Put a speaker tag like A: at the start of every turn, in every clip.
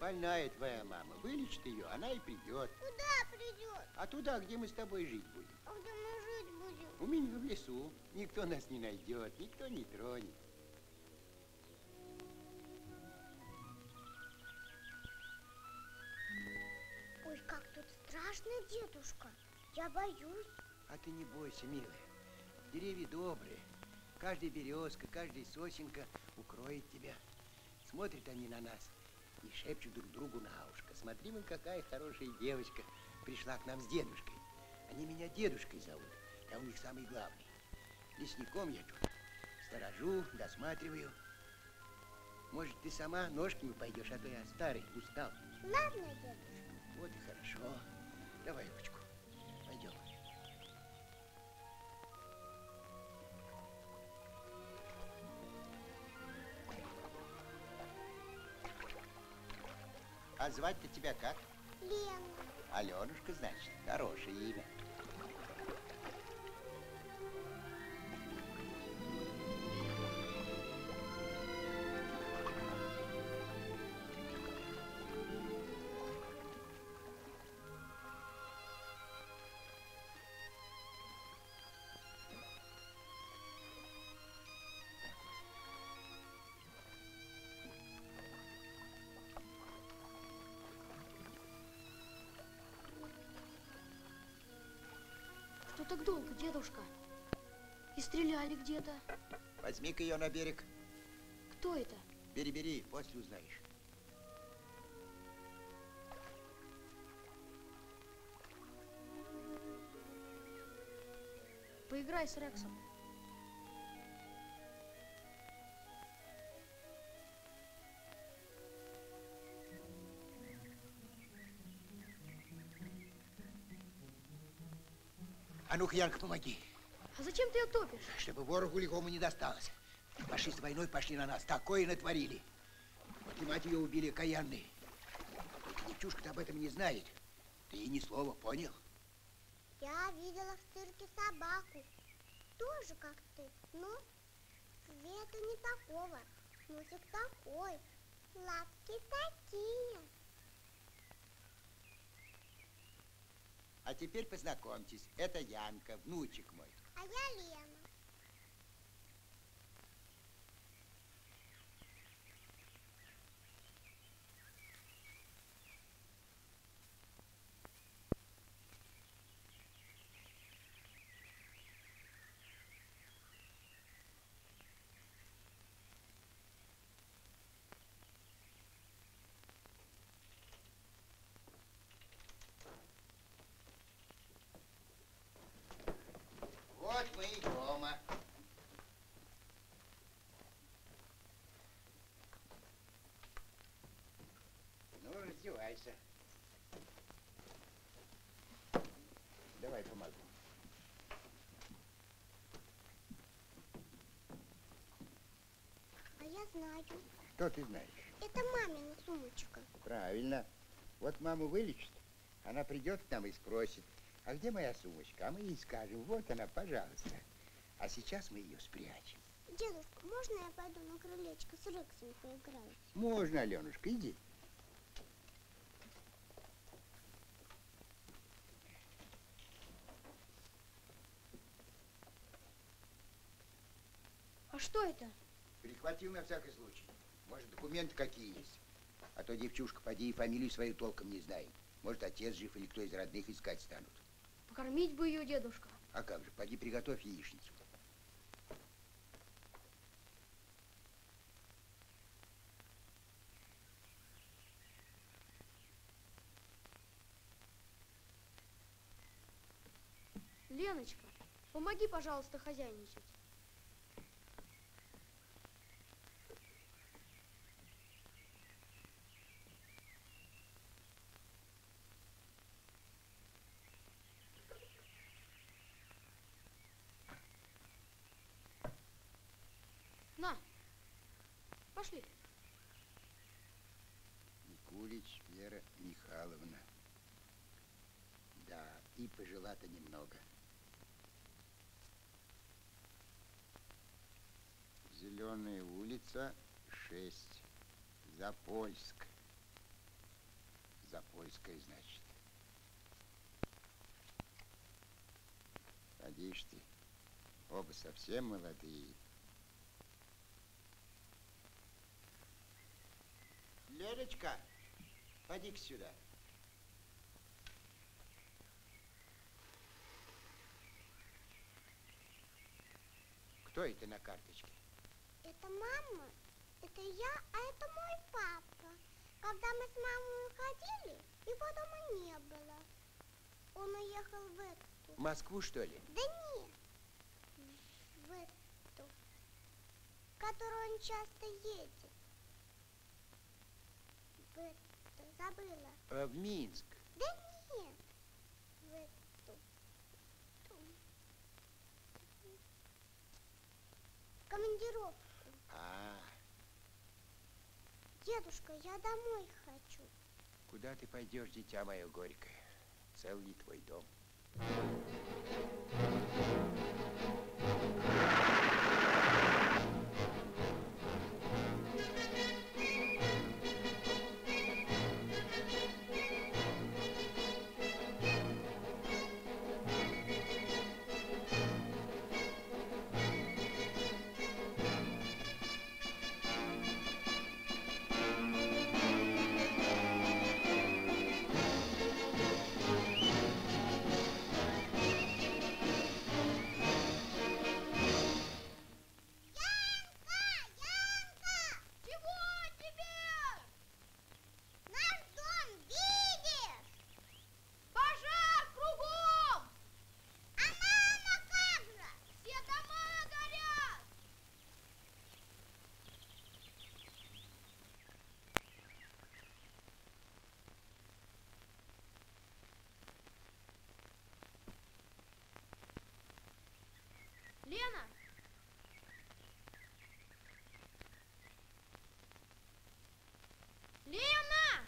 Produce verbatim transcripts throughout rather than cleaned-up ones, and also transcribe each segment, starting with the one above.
A: Больная твоя мама. Вылечит ее, она и придет.
B: Куда придет?
A: А туда, где мы с тобой жить будем.
B: А где мы жить будем?
A: У меня в лесу. Никто нас не найдет, никто не тронет.
B: Ой, как тут страшно, дедушка. Я боюсь.
A: А ты не бойся, милая. Деревья добрые. Каждая березка, каждая сосенка укроет тебя. Смотрят они на нас и шепчут друг другу на ушко. Смотри, мы, какая хорошая девочка пришла к нам с дедушкой. Они меня дедушкой зовут. Я у них самый главный. Лесником я тут. Сторожу, досматриваю. Может, ты сама ножками пойдешь, а то я старый, устал.
B: Ладно, дедушка.
A: Вот и хорошо. Давай ручку. Пойдем. А звать-то тебя как?
B: Лена.
A: Аленушка, значит, хорошее имя.
C: Что так долго, дедушка? И стреляли где-то.
A: Возьми-ка ее на берег.
C: Кто это?
A: Бери, бери, после узнаешь.
C: Поиграй с Рексом.
A: А ну-ка, Янка, помоги.
C: А зачем ты ее топишь?
A: Чтобы ворогу лихому не досталось. Фашисты войной пошли на нас, такое натворили. Вот и мать ее убили каянные. Только девчушка-то об этом не знает. Ты ей ни слова, понял?
B: Я видела в цирке собаку. Тоже как ты. Но цвета не такого. Носик такой. Лапки такие.
A: А теперь познакомьтесь. Это Янка, внучек мой.
B: А я Лена.
A: Вот мы и дома. Ну, раздевайся. Давай помогу.
B: А я знаю.
A: Что ты знаешь?
B: Это мамина сумочка.
A: Правильно. Вот маму вылечит, она придет к нам и спросит, а где моя сумочка? А мы ей скажем, вот она, пожалуйста. А сейчас мы ее спрячем.
B: Дедушка, можно я пойду на крылечко с Рексом поиграю?
A: Можно, Аленушка, иди.
C: А что это?
A: Прихватил на всякий случай. Может, документы какие есть. А то девчушка, поди, и фамилию свою толком не знает. Может, отец жив или кто из родных искать станут.
C: Покормить бы ее, дедушка.
A: А как же, поди, приготовь яичницу.
C: Леночка, помоги, пожалуйста, хозяйничать. На, пошли.
A: Никулич Вера Михайловна. Да, и пожила-то немного. Зеленая улица, шесть. Запольск. Запольская, значит. Поди ж ты, оба совсем молодые. Леночка, поди-ка сюда. Кто это на карточке?
B: Это мама, это я, а это мой папа. Когда мы с мамой уходили, его дома не было. Он уехал в эту.
A: В Москву, что ли?
B: Да нет, в эту, в которую он часто едет. В эту, забыла.
A: А, в Минск.
B: Да нет, в эту. Командировку.
A: А,
B: Дедушка, я домой хочу.
A: куда ты пойдешь, дитя мое горькое? Цел ли твой дом?
C: Лена! Лена!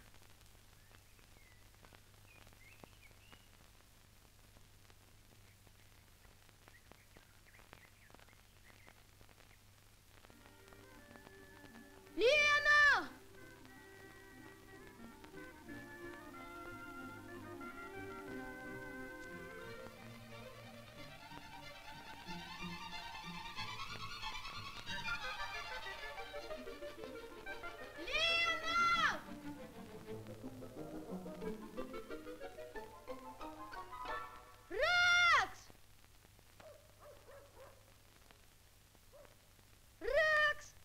C: Лена! Лена! Рекс! Рекс!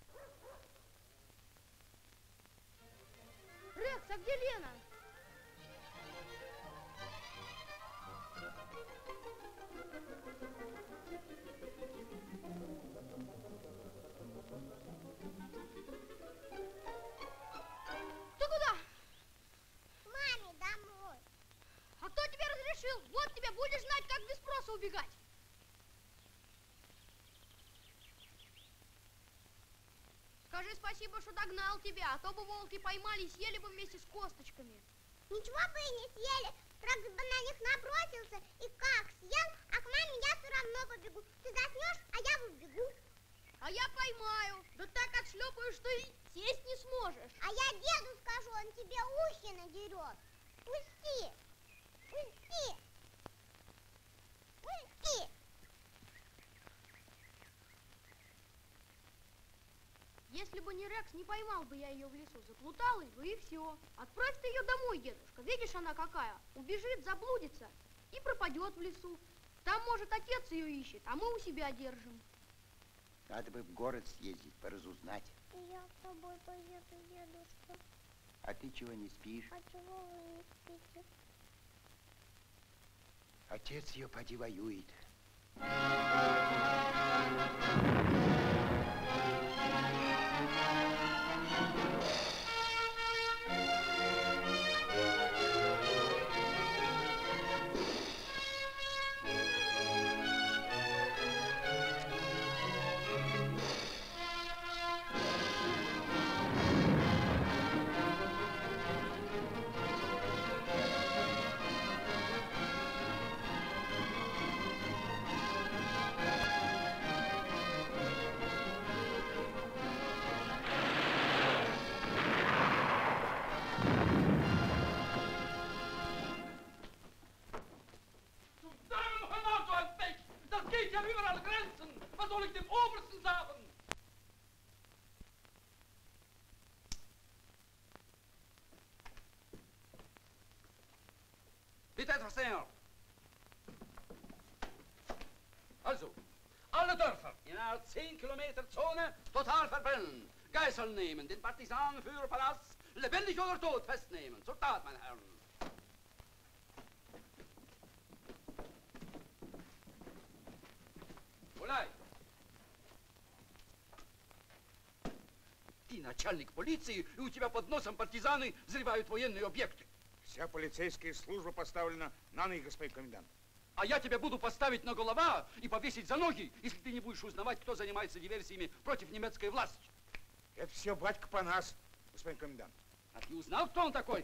C: Рекс, а где Лена? Ты куда?
B: К маме домой.
C: А кто тебе разрешил? Вот тебе, будешь знать, как без спроса убегать. Скажи спасибо, что догнал тебя, а то бы волки поймали и съели бы вместе с косточками.
B: Ничего бы и не съели. Правда бы на них набросился и как съел, а к маме я все равно побегу. Ты заснешь, а я убегу.
C: А я поймаю. Да так отшлепаю, что и сесть не сможешь.
B: А я деду скажу, он тебе ухи надерет. Пусти. Пусти. Пусти.
C: Если бы не Рекс, не поймал бы я ее в лесу. Заплуталась бы и все. Отправь ты ее домой, дедушка. Видишь, она какая. Убежит, заблудится и пропадет в лесу. Там, может, отец ее ищет, а мы у себя держим.
A: Надо бы в город съездить, поразузнать.
B: Я с тобой поеду, дедушка.
A: А ты чего не спишь?
B: А чего вы не спите?
A: Отец ее поди воюет.
D: bitte etwas näher. Also, alle Dörfer in einer zehn Kilometer Zone total verbrennen. Geiseln nehmen, den Partisanenführer Palast lebendig oder tot festnehmen. Zur Tat, meine Herren. Гуляй. Ты начальник полиции, и у тебя под носом партизаны взрывают военные объекты.
E: Вся полицейская служба поставлена на ноги, господин комендант.
D: А я тебя буду поставить на голова и повесить за ноги, если ты не будешь узнавать, кто занимается диверсиями против немецкой власти.
E: Это все батька Панас, господин комендант.
D: А ты узнал, кто он такой?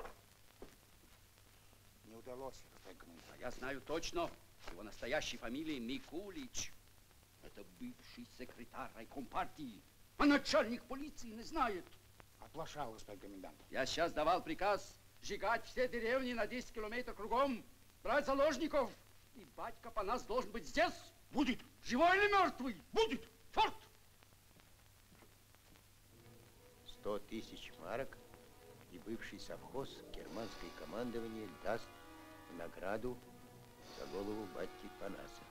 E: Не удалось, господин комендант.
D: А я знаю точно. Его настоящей фамилия Микулич. Это бывший секретарь райком партии. А начальник полиции не знает.
E: Оплошал, господин комендант.
D: Я сейчас давал приказ сжигать все деревни на десять километров кругом, брать заложников. И батька Панас должен быть здесь.
E: Будет.
D: Живой или мертвый?
E: Будет.
D: Черт!
A: Сто тысяч марок, и бывший совхоз германское командование даст в награду за голову батьки Панаса.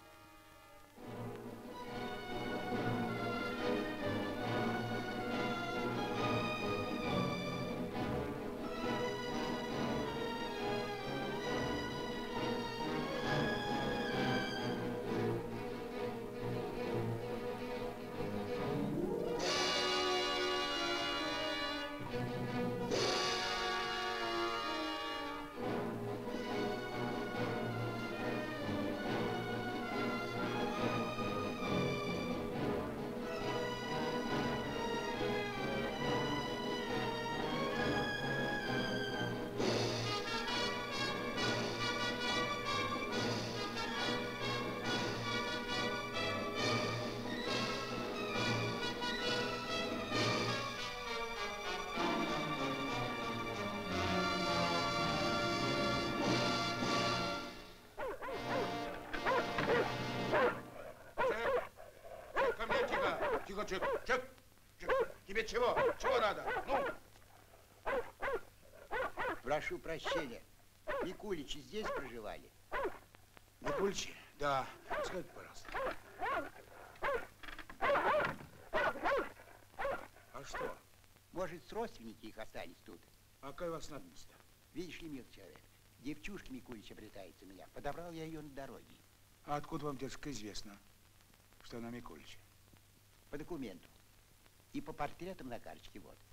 E: Тихо, Чек, Чек, Чек. Тебе чего? Чего надо? Ну?
A: Прошу прощения. Микуличи здесь проживали?
E: Микуличи? Да. Скажите, пожалуйста. А что?
A: Может, родственники их остались тут?
E: А какая у вас надобность-то?
A: Видишь ли, мил человек, девчушка Микулича обретается у меня. Подобрал я ее на дороге.
E: А откуда вам, дедушка, известно, что она Микулича?
A: По документу. И по портретам на карточке, вот.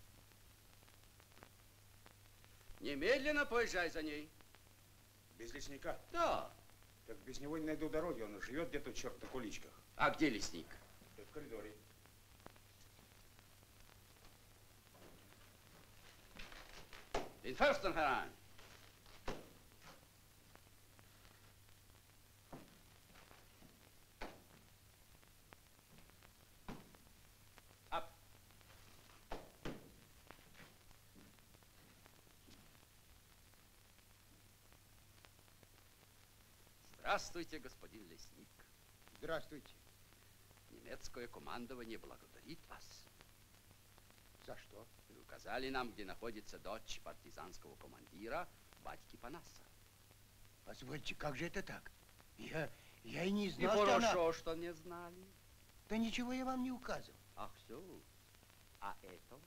D: Немедленно поезжай за ней.
E: Без лесника?
D: Да.
E: Так без него не найду дороги, он живет где-то, черт, на куличках.
D: А где лесник?
E: В коридоре.
D: Den Försten herein. Ab. Здравствуйте, господин лесник.
A: Здравствуйте.
D: Немецкое командование благодарит вас.
A: За что?
D: Вы указали нам, где находится дочь партизанского командира батьки Панаса.
A: Позвольте, как же это так? Я, я и не
D: И
A: знал, что
D: хорошо,
A: она...
D: что не знали.
A: Да ничего я вам не указывал.
D: Ах, все. А это?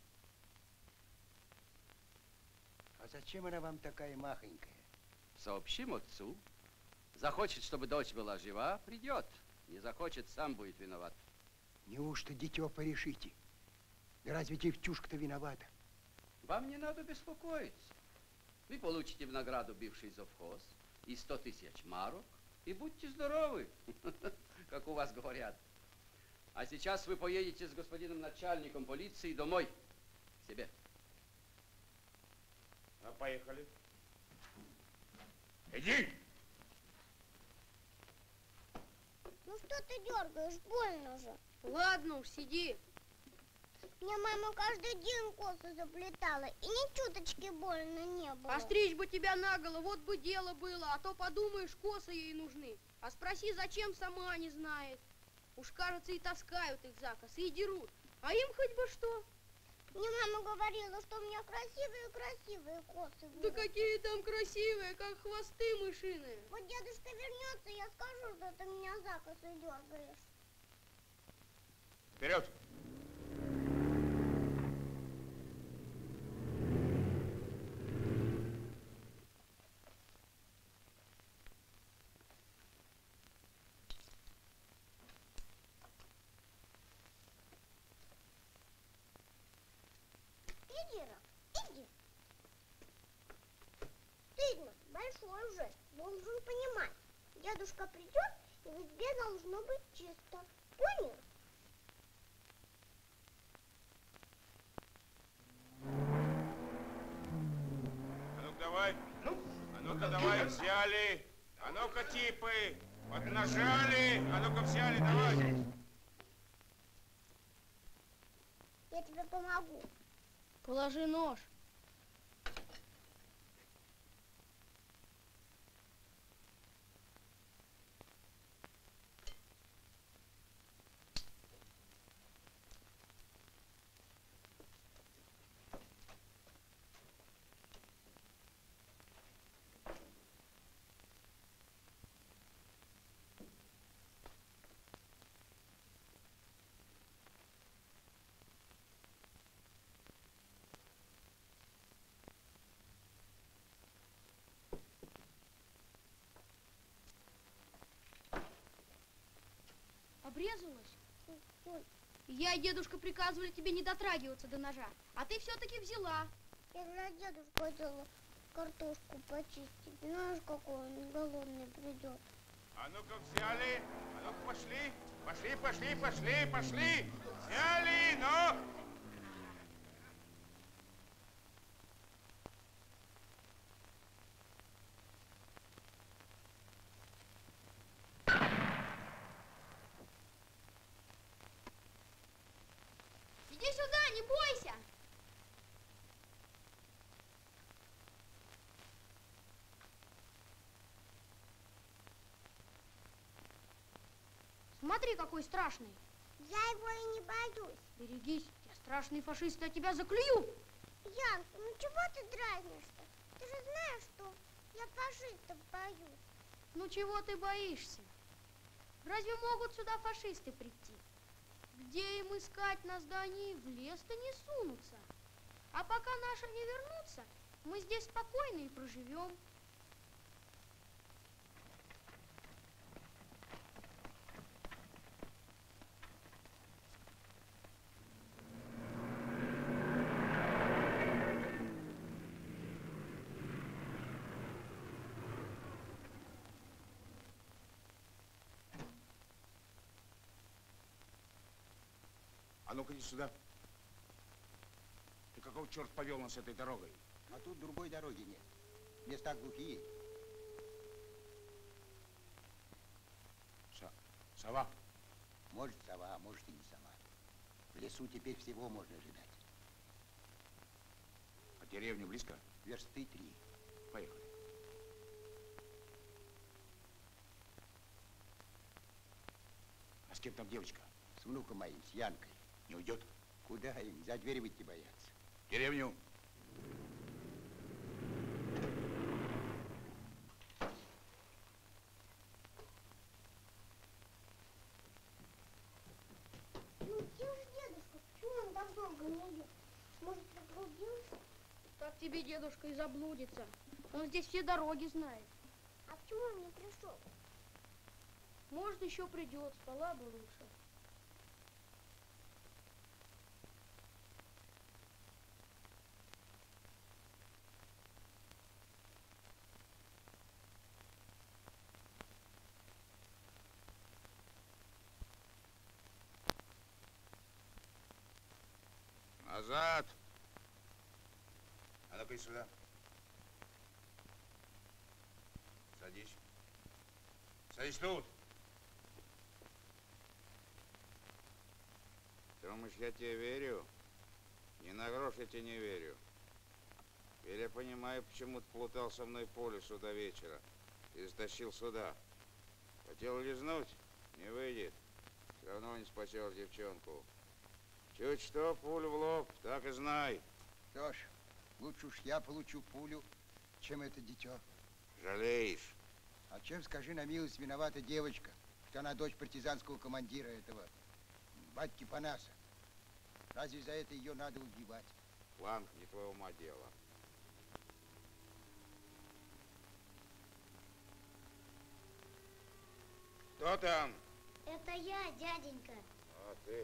A: А зачем она вам такая махонькая?
D: Сообщим отцу. Захочет, чтобы дочь была жива, придет. Не захочет, сам будет виноват.
A: Неужто дитё порешите? Да разве девчушка-то виновата?
D: Вам не надо беспокоиться. Вы получите в награду бывший совхоз и сто тысяч марок, и будьте здоровы, как у вас говорят. А сейчас вы поедете с господином начальником полиции домой, к себе.
E: А поехали. Иди!
B: Ну что ты дергаешь, больно же.
C: Ладно уж, сиди.
B: Мне мама каждый день косы заплетала, и ни чуточки больно не было.
C: Постричь бы тебя наголо, вот бы дело было, а то подумаешь, косы ей нужны. А спроси, зачем, сама не знает. Уж, кажется, и таскают их за косы, и дерут. А им хоть бы что.
B: Мне мама говорила, что у меня красивые-красивые косы
C: Да
B: будут.
C: какие там красивые, как хвосты мышиные.
B: Вот дедушка вернется, я скажу, что ты меня за косы дергаешь.
E: Вперед!
B: Иди, Рак, иди. Ты, Игнат, большой уже, должен понимать. Дедушка придет, и везде должно быть чисто. Понял?
E: А ну-ка давай. А ну-ка давай, взяли. А ну-ка, типы, поднажали. А ну-ка, взяли, давай.
B: Я тебе помогу.
C: Положи нож. Обрезалась?
B: Ой,
C: Я и дедушка приказывали тебе не дотрагиваться до ножа, а ты все-таки взяла.
B: я для дедушки хотела картошку почистить. Знаешь, какой он голодный придет.
E: А ну-ка, взяли. А ну-ка, пошли. Пошли, пошли, пошли, пошли. Взяли, ну.
C: Иди сюда, не бойся. Смотри, какой страшный.
B: Я его и не боюсь.
C: Берегись, я страшный фашист, я тебя заклюю.
B: Янка, ну чего ты дразнишься? Ты же знаешь, что я фашистов боюсь.
C: Ну чего ты боишься? Разве могут сюда фашисты прийти? Где им искать нас, да они в лес-то не сунутся. А пока наши не вернутся, мы здесь спокойно и проживем.
E: А ну-ка, иди сюда. Ты какого черт повел нас этой дорогой?
A: А тут другой дороги нет. Места глухие.
E: Со- сова.
A: Может, сова, а может и не сова. В лесу теперь всего можно ожидать.
E: А деревня близко?
A: Версты три.
E: Поехали. А с кем там девочка?
A: С внуком моим, с Янкой.
E: Не уйдет?
A: Куда им? За дверь выйти боятся.
E: В деревню.
B: Ну где же дедушка? Почему он так долго не идет? Может, заблудился?
C: Так тебе дедушка и заблудится. Он здесь все дороги знает.
B: А почему он не пришел?
C: Может, еще придет, спала бы лучше.
E: Назад. А ну-ка, иди сюда. Садись. Садись тут.
F: Думаешь, я тебе верю? Ни на грош я тебе не верю. Или я понимаю, почему ты плутал со мной по лесу до вечера и затащил сюда. Хотел лизнуть? Не выйдет. Все равно не спасешь девчонку. Чуть что, пулю в лоб, так и знай.
A: Что ж, лучше уж я получу пулю, чем это дитё.
F: Жалеешь?
A: А чем, скажи на милость, виновата девочка, что она дочь партизанского командира этого батьки Панаса? Разве за это ее надо убивать?
F: Фланг не твоего ума дело. Кто там?
B: Это я, дяденька.
F: А ты?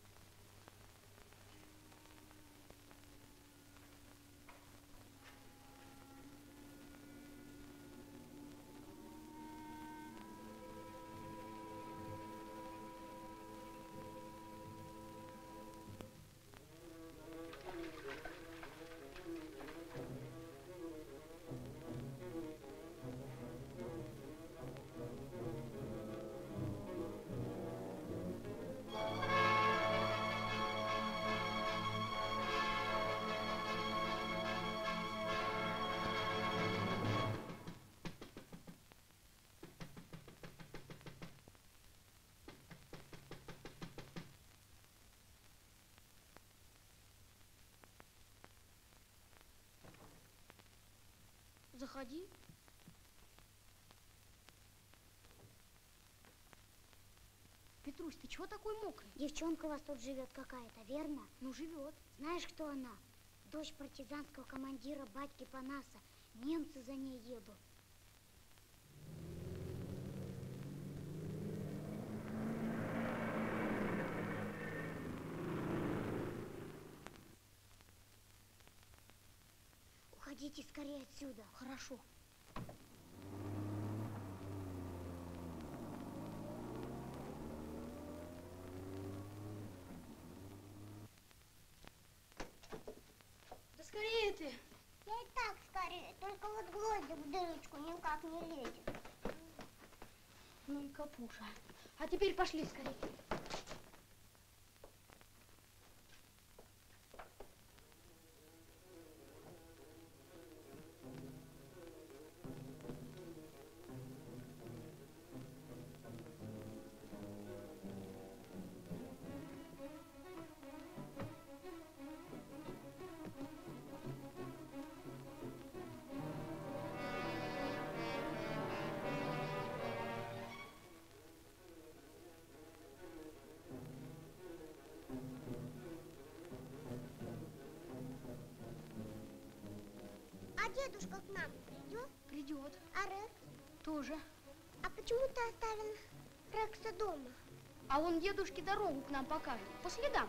C: Заходи. Петрусь, ты чего такой мокрый?
B: Девчонка у вас тут живет какая-то, верно?
C: Ну, живет.
B: Знаешь, кто она? Дочь партизанского командира батьки Панаса. Немцы за ней едут. Уходите скорее отсюда.
C: Хорошо. Да скорее ты.
B: Я и так скорее, только вот гвоздик в дырочку никак не лезет.
C: Ну и капуша. А теперь пошли скорее.
B: А дедушка к нам придет?
C: Придет.
B: А Рекс?
C: Тоже.
B: А почему ты оставил Рекса дома?
C: А он дедушке дорогу к нам покажет. По следам.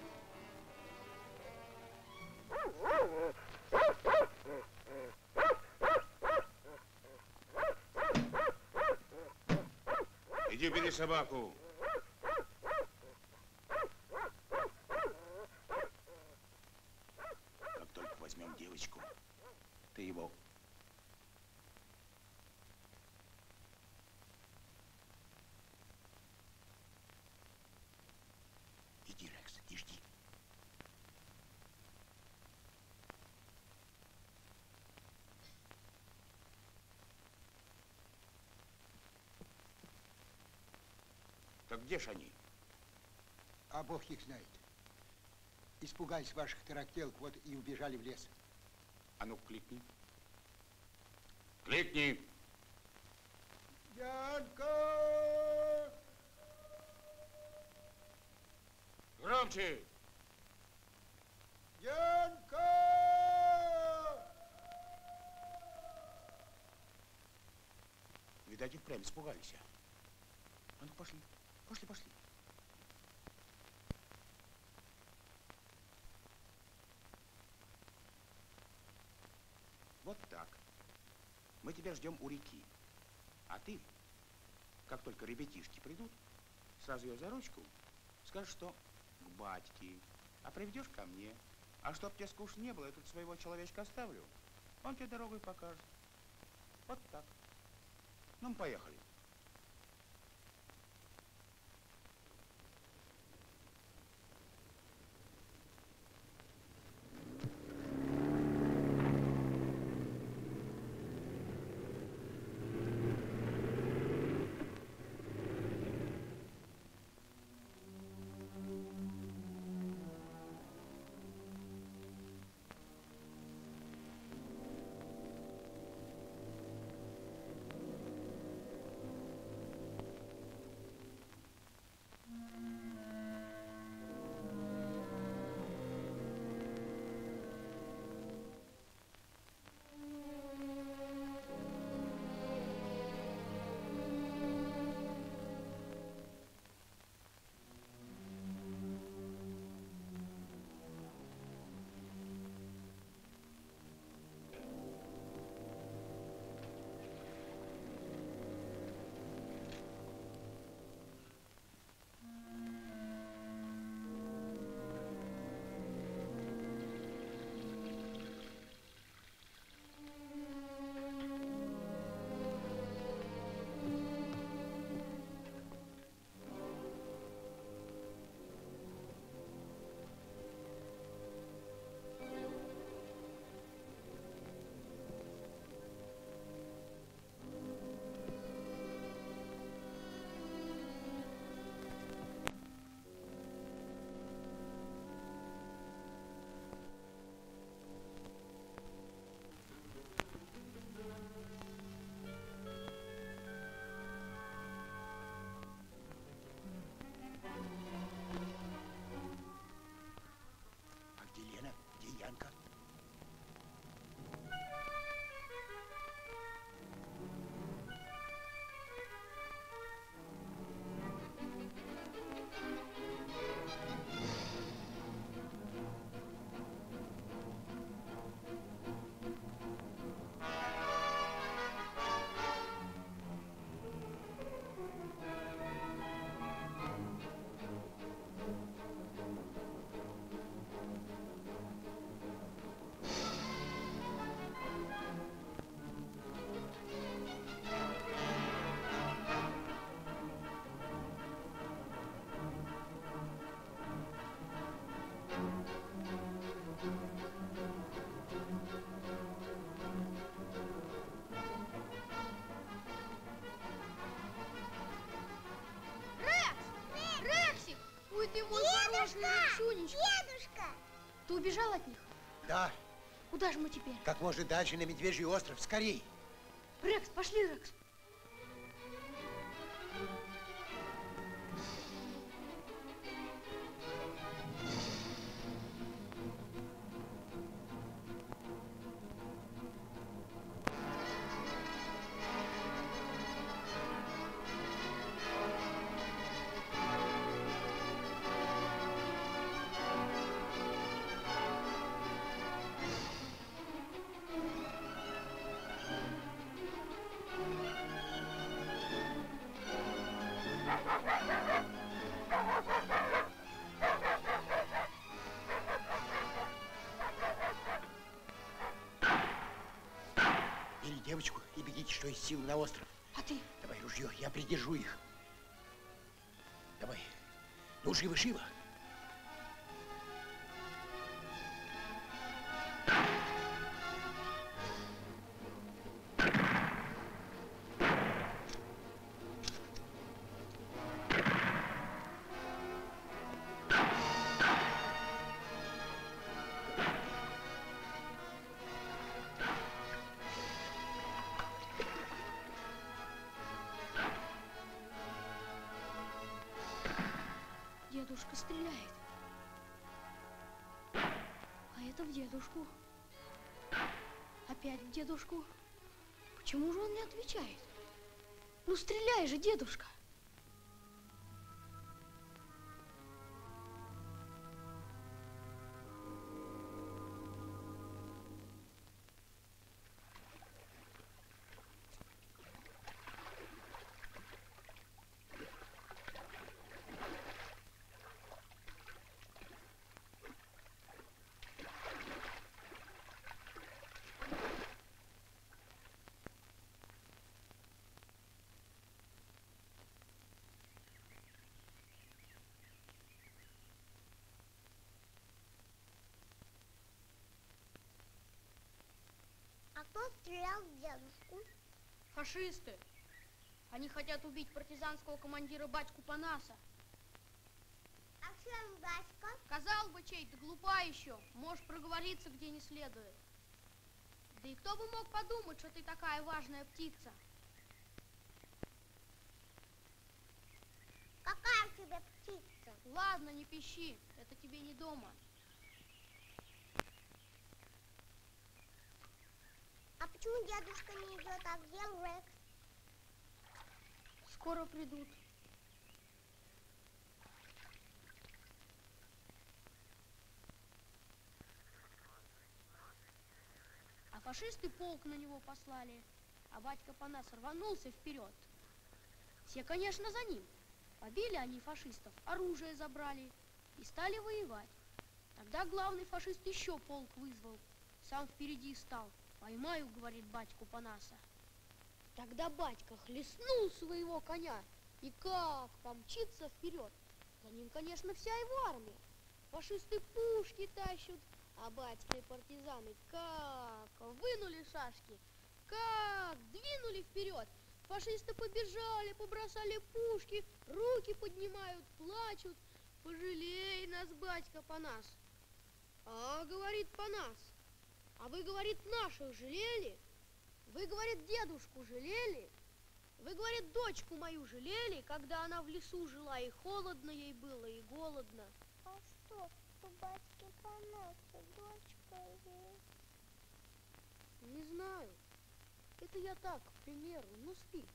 E: Иди бери собаку.
G: Как только возьмем девочку, ты его... Иди, Рекс, и жди. Так где ж они?
A: А Бог их знает. Испугались ваших тарахтелок, вот и убежали в лес.
G: А ну, кликни. Кликни!
A: Янка!
G: Громче!
A: Янка!
G: Видать, и впрямь испугались. А ну, пошли, пошли, пошли. Вот так. Мы тебя ждем у реки. А ты, как только ребятишки придут, сразу ее за ручку, скажешь, что к батьке, а приведешь ко мне. А чтоб тебе скучно не было, я тут своего человечка оставлю. Он тебе дорогу и покажет. Вот так. Ну, мы поехали.
C: убежал от них?
A: Да.
C: Куда же мы теперь?
A: Как можно дальше на Медвежий остров. Скорей.
C: Рекс, пошли, Рекс.
A: Бери девочку и бегите, что из сил, на остров.
C: А ты?
A: Давай ружье, я придержу их. Давай. Ну, живо, живо.
C: Дедушка стреляет. А это в дедушку. Опять в дедушку. Почему же он не отвечает? Ну, стреляй же, дедушка.
B: А кто стрелял в дедушку?
C: Фашисты. Они хотят убить партизанского командира батьку Панаса.
B: А чем батька?
C: Сказал бы чей-то, глупа еще. Можешь проговориться, где не следует. Да и кто бы мог подумать, что ты такая важная птица?
B: Какая у тебя птица?
C: Ладно, не пищи, это тебе не дома.
B: А почему дедушка не идет, а где Рекс?
C: Скоро придут. А фашисты полк на него послали, а батька Панас рванулся вперед. Все, конечно, за ним. Побили они фашистов, оружие забрали и стали воевать. Тогда главный фашист еще полк вызвал, сам впереди стал. Поймаю, говорит, батьку Панаса. Тогда батька хлестнул своего коня и как помчится вперед. За ним, конечно, вся его армия. Фашисты пушки тащат, а батька и партизаны как вынули шашки, как двинули вперед. Фашисты побежали, побросали пушки, руки поднимают, плачут. Пожалей нас, батька Панас. А, говорит Панас, а вы, говорит, наших жалели? Вы, говорит, дедушку жалели? Вы, говорит, дочку мою жалели, когда она в лесу жила, и холодно ей было, и голодно?
B: А что, у батьки Панаса дочка есть?
C: Не знаю. Это я так, к примеру, ну спи.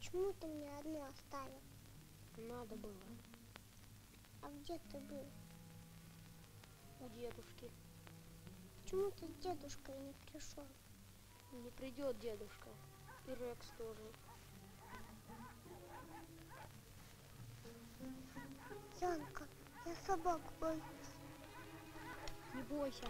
B: Почему ты меня одну оставил?
C: Надо было.
B: А где ты был?
C: У дедушки.
B: Почему ты с дедушкой не пришел?
C: Не придет дедушка. И Рекс тоже.
B: Янка, я собак боюсь.
C: Не бойся.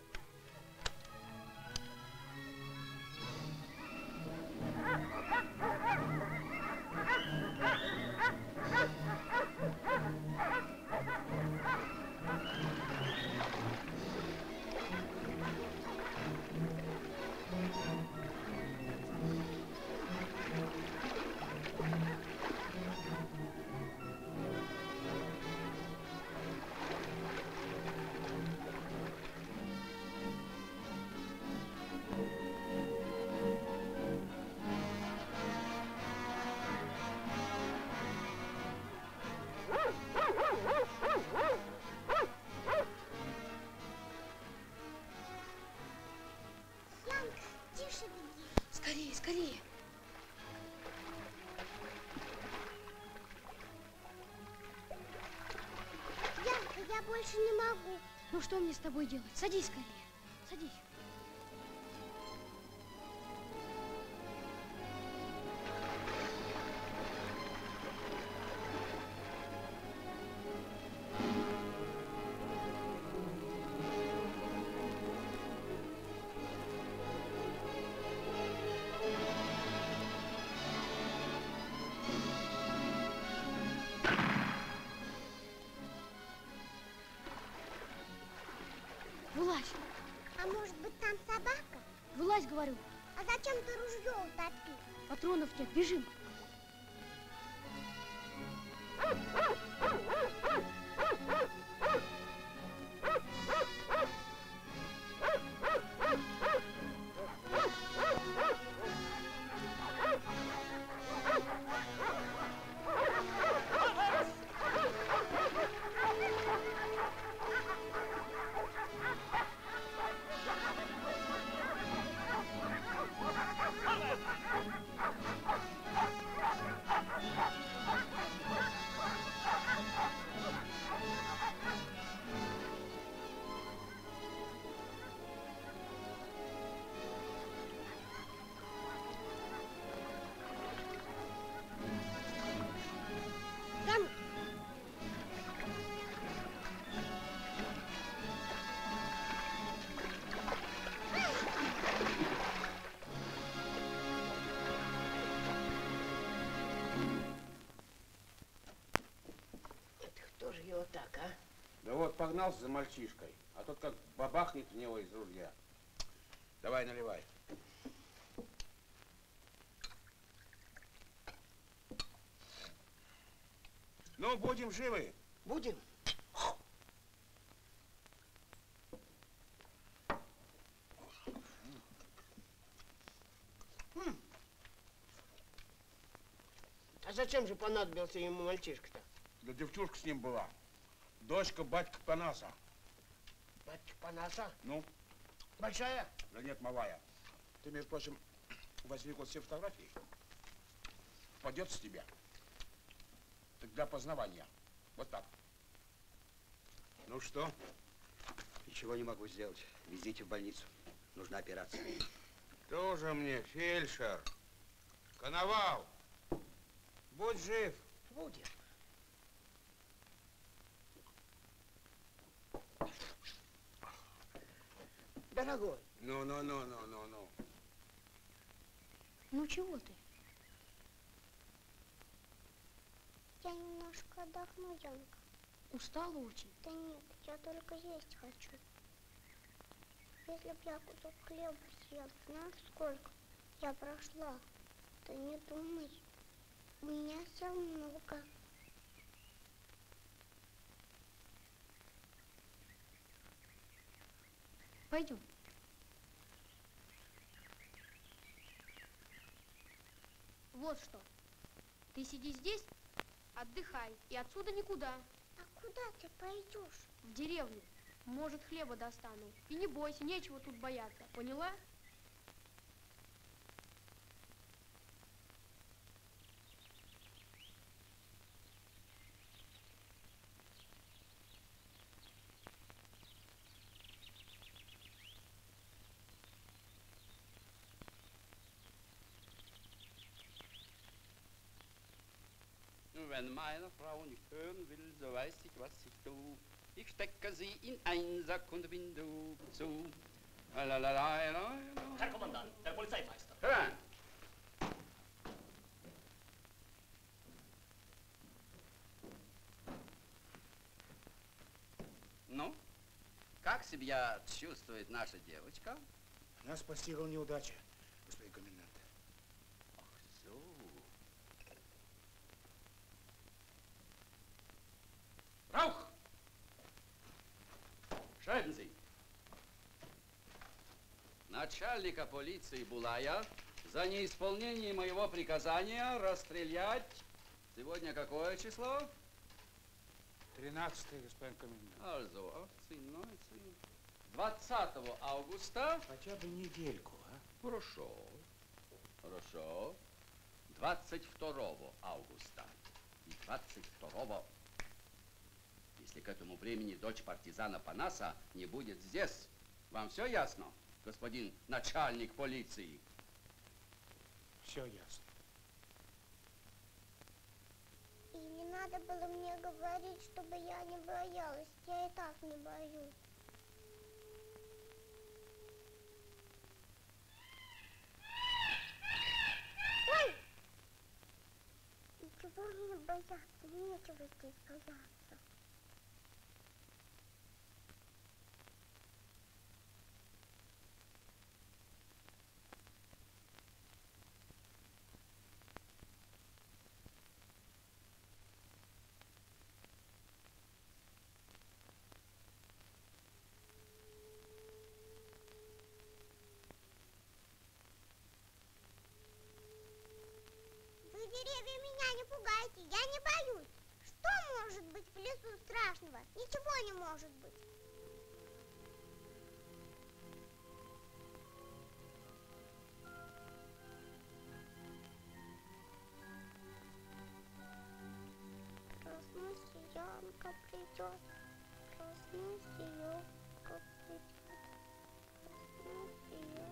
B: Янка, тише беги.
C: Скорее, скорее.
B: Янка, я больше не могу.
C: Ну что мне с тобой делать? Садись скорее. Садись. Вылазь.
B: А может быть там собака?
C: Вылазь, говорю.
B: А зачем ты ружье утопил?
C: Патронов нет. Бежим.
B: Янка,
A: Кто же его так, а?
G: Да вот погнался за мальчишкой, а тот как бабахнет в него из ружья. Давай, наливай. Ну, будем живы.
A: Будем?
H: А зачем же понадобился ему мальчишка-то?
G: Да девчушка с ним была. Дочка батька Панаса.
H: Батька Панаса?
G: Ну?
H: Большая?
G: Да нет, малая. Ты, между прочим, возьми вот все фотографии. Пойдет с тебя. Так для познавания. Вот так. Ну что?
A: Ничего не могу сделать. Везите в больницу. Нужна операция.
F: Тоже мне фельдшер. Коновал. Будь жив.
A: Будет.
H: Дорогой.
G: Ну, ну, ну, ну, ну, ну.
C: Ну чего ты?
B: я немножко отдохну, Янка.
C: Устала очень?
B: Да нет, я только есть хочу. Если б я кусок хлеба съел, знаешь, сколько я прошла? Да не думай, у меня сил много.
C: Пойдем. Вот что. Ты сиди здесь, отдыхай, и отсюда никуда.
B: А куда ты пойдешь?
C: В деревню. Может, хлеба достану. И не бойся, нечего тут бояться. Поняла?
D: Wenn meine Frau nicht hören will, so weiß ich, was ich tu. Ich stecke sie in Einsack und bin du zu.
I: Herr Kommandant, der Polizeimeister.
D: Herein. Ну, как себя чувствует наша девочка?
G: Нас постигла неудача, господин комендант.
D: Ах, so. Rauch! Schreiben Sie. Начальника полиции Булая за неисполнение моего приказания расстрелять. Сегодня какое число?
G: Тринадцатый, господин комендант.
D: Also, achtzehn, neunzehn. двадцатого августа.
G: Хотя бы недельку, а?
D: Хорошо. Хорошо. двадцать второго августа. И двадцать второго. Если к этому времени дочь партизана Панаса не будет здесь, вам все ясно, господин начальник полиции?
G: Все ясно.
B: И не надо было мне говорить, чтобы я не боялась. Я и так не боюсь. Ой! Ничего мне бояться, нечего здесь бояться. Деревья, меня не пугайте, я не боюсь. Что может быть в лесу страшного? Ничего не может быть. Проснусь, Янка придет. Проснусь, Янка придет. Проснусь, Янка.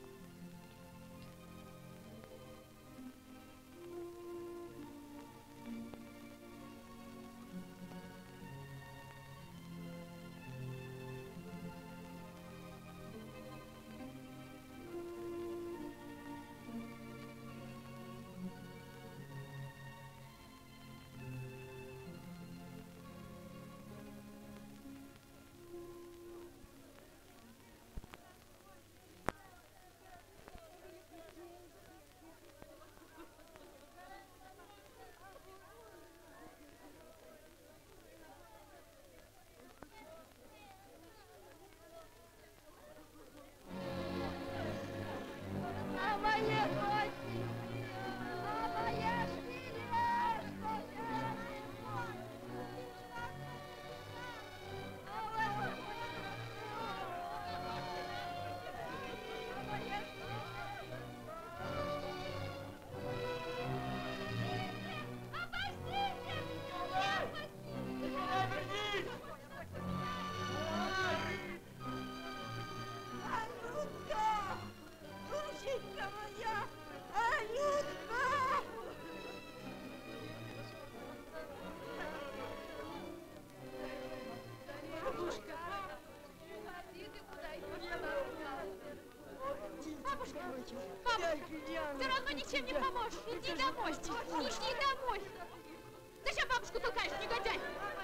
J: Ты равно ничем не поможешь. Иди домой. Иди домой. Зачем бабушку толкаешь, негодяй?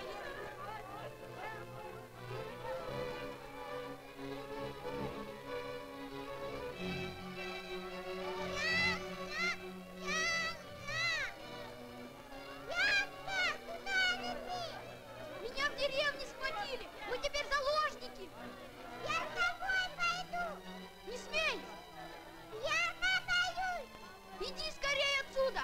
J: Меня в деревне схватили. Мы теперь заложники.
B: Я с тобой пойду.
J: Не смей.
B: Я боюсь.
J: Иди скорее отсюда.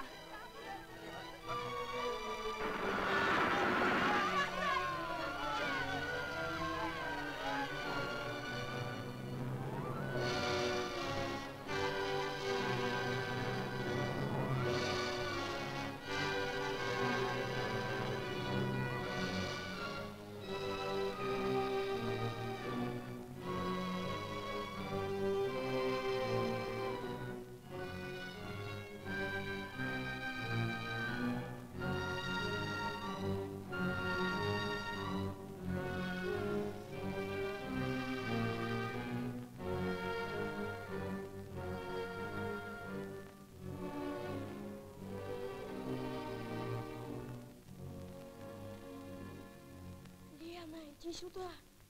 J: Иди сюда.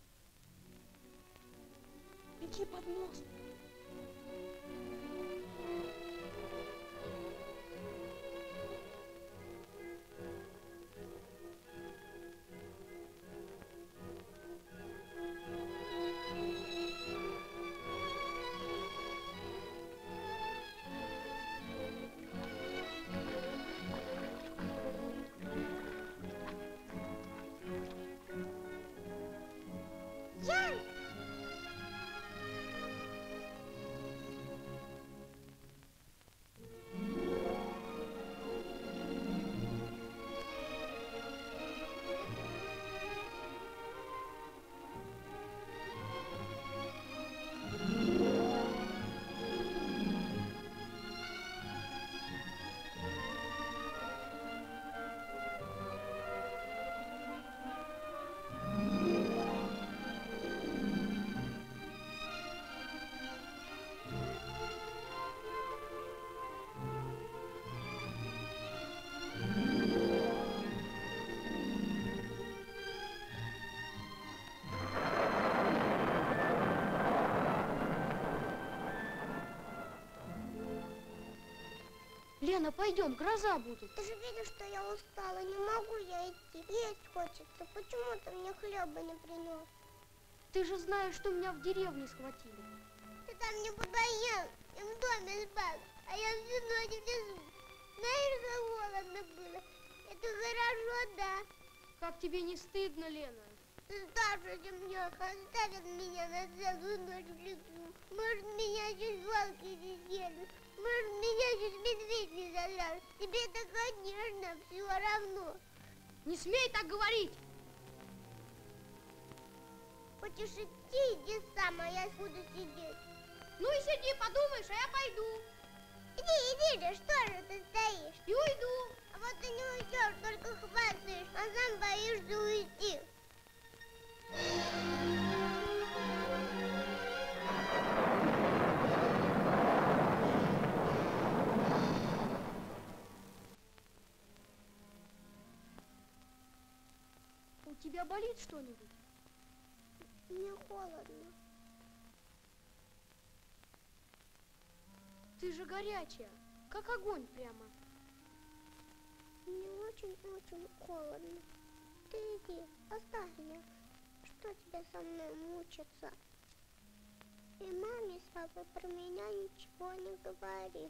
J: Беги под мост.
C: Лена, пойдем, гроза будет.
B: Ты же видишь, что я устала, не могу я идти. Есть хочется. Почему ты мне хлеба не принес?
C: Ты же знаешь, что меня в деревне схватили.
B: Ты там не подоел, и в доме спал, а я всю ночь внизу. Знаешь, как холодно было? Это хорошо, да?
C: Как тебе не стыдно, Лена?
B: Ты старше, чем я, оставят меня на целую ночь в лесу. Может, меня чуть волки не съели. Может, меня чуть медведь не заляжет. Тебе-то, конечно, все равно.
C: Не смей так говорить!
B: Хочешь идти, иди сам, а я буду сидеть.
C: Ну и сиди, подумаешь, а я пойду.
B: Иди, иди же, что же ты стоишь?
C: И уйду.
B: А вот ты не уйдешь, только хвастаешь, а сам боишься уйти.
C: У тебя болит что-нибудь?
B: Мне холодно.
C: Ты же горячая, как огонь прямо.
B: Мне очень-очень холодно. Ты иди, оставь меня. Что тебе со мной мучиться? И маме с папой про меня ничего не говори.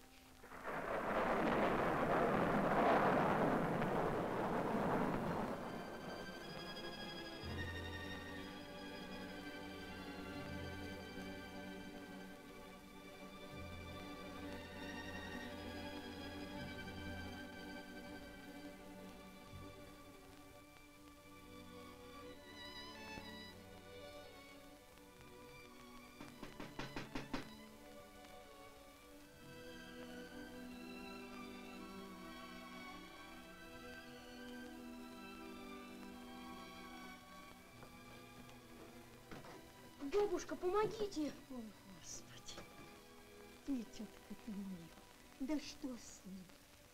C: Бабушка, помогите!
J: О, Господи, ты, тетка ты моя, да что с ним?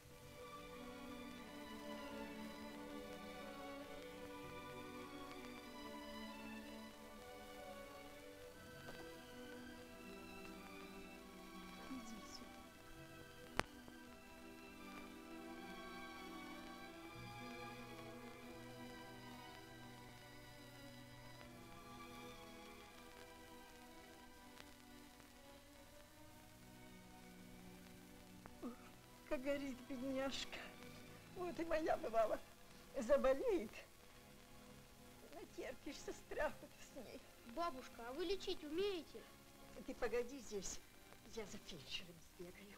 J: Иди сюда. Как горит бедняжка. Вот и моя бывала заболеет. Натерпишься страху-то с ней.
C: Бабушка, а вы лечить умеете?
J: Ты погоди здесь, я за фельдшером сбегаю.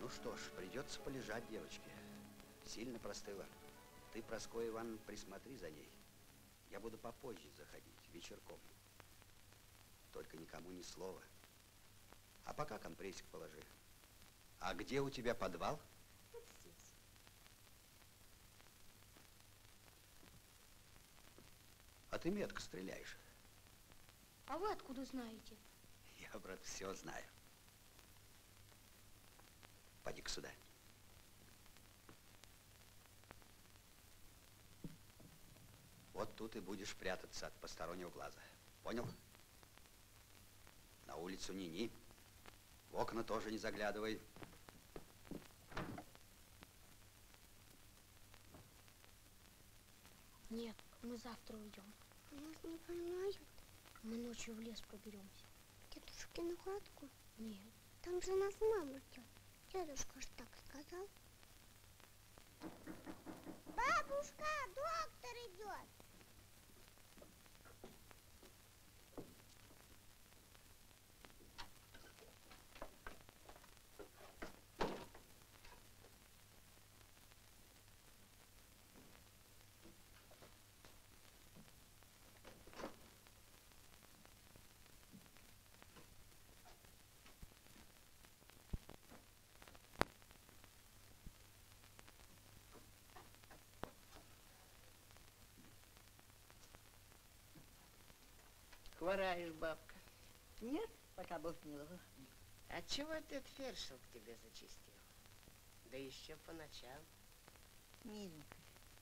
K: Ну что ж, придется полежать девочке. Сильно простыла. Ты, Прасковья Ивановна, присмотри за ней. Я буду попозже заходить, вечерком. Только никому ни слова. А пока компрессик положи. А где у тебя подвал?
B: Вот здесь.
K: А ты метко стреляешь.
C: А вы откуда знаете?
K: Я, брат, все знаю. Поди-ка сюда. Вот тут и будешь прятаться от постороннего глаза. Понял? На улицу ни-ни. В окна тоже не заглядывай.
C: Нет, мы завтра уйдем.
B: А нас не поймают.
C: Мы ночью в лес проберемся.
B: Дедушке на хатку?
C: Нет.
B: Там же нас мама ждет. Дедушка же так сказал. Бабушка, доктор идет.
H: Хвораешь, бабка?
L: Нет, пока Бог миловал.
H: А чего этот фершел к тебе зачистил? Да еще по ночам.
L: Миленькая.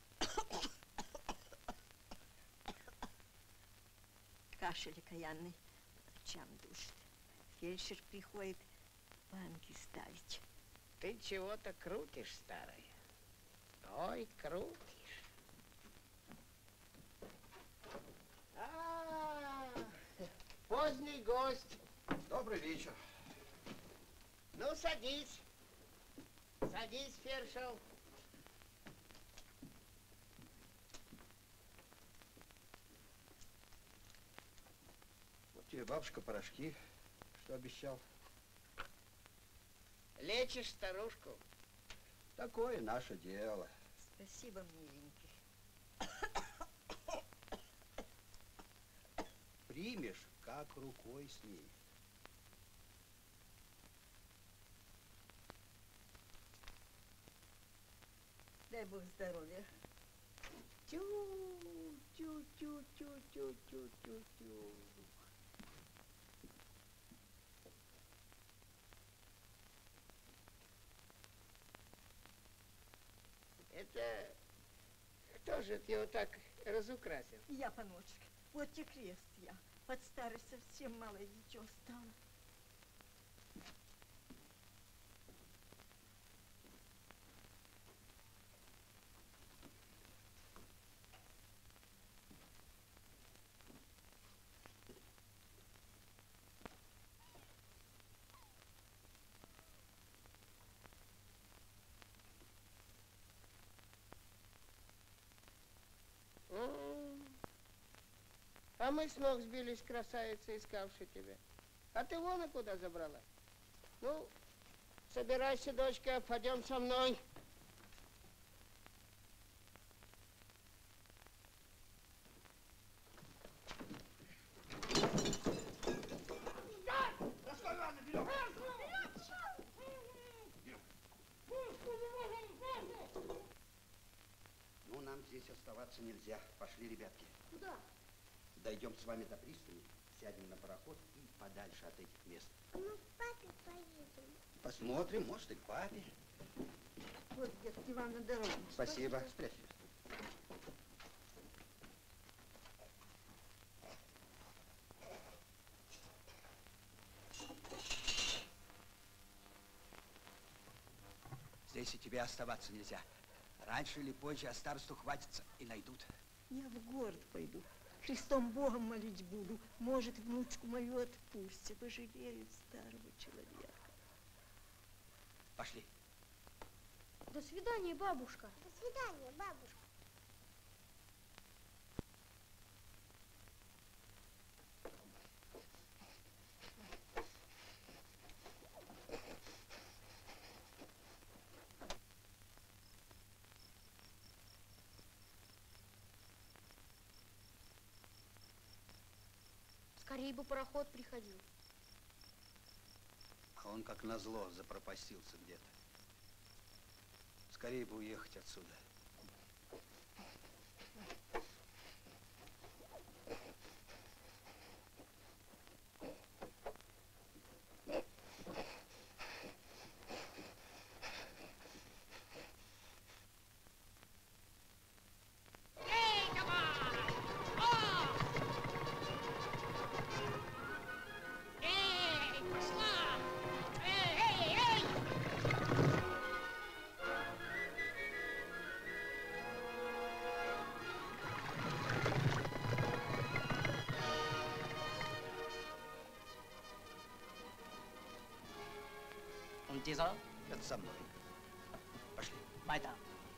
L: Кашель окаянный ночам душит. Фельдшер приходит банки ставить.
H: Ты чего-то крутишь, старая. Ой, крутишь. А, поздний гость.
K: Добрый вечер.
H: Ну, садись. Садись, фершел.
K: Вот тебе, бабушка, порошки, что обещал.
H: Лечишь старушку?
K: Такое наше дело.
L: Спасибо, миленький.
K: Примешь, как рукой снимет.
L: Дай Бог здоровья.
H: Тю, тю, тю, тю, тю, тю, тю, тю. Это кто же его так разукрасил?
L: Я, паночек. Вот те крест я. Под старость совсем малое дитё стало.
H: А мы с ног сбились, красавица, искавши тебя. А ты вон и куда забралась. Ну, собирайся, дочка, пойдем со мной.
K: Ну, нам здесь оставаться нельзя. Пошли, ребятки.
C: Куда?
K: Дойдем с вами до пристани, сядем на пароход и подальше от этих мест.
B: Мы к папе поедем.
K: Посмотрим, может, и к папе.
L: Вот, детки, вам на дорогу.
K: Спасибо. Спрячь. Здесь и тебе оставаться нельзя. Раньше или позже а старосту хватится и найдут.
L: Я в город пойду. Христом Богом молить буду. Может, внучку мою отпустят. Пожалеют старого человека.
K: Пошли.
C: До свидания, бабушка.
B: До свидания, бабушка.
C: Скорее бы пароход приходил.
K: А он, как назло, запропастился где-то. Скорее бы уехать отсюда.
I: Dieser?
K: Это со мной. Пошли.
I: Weiter.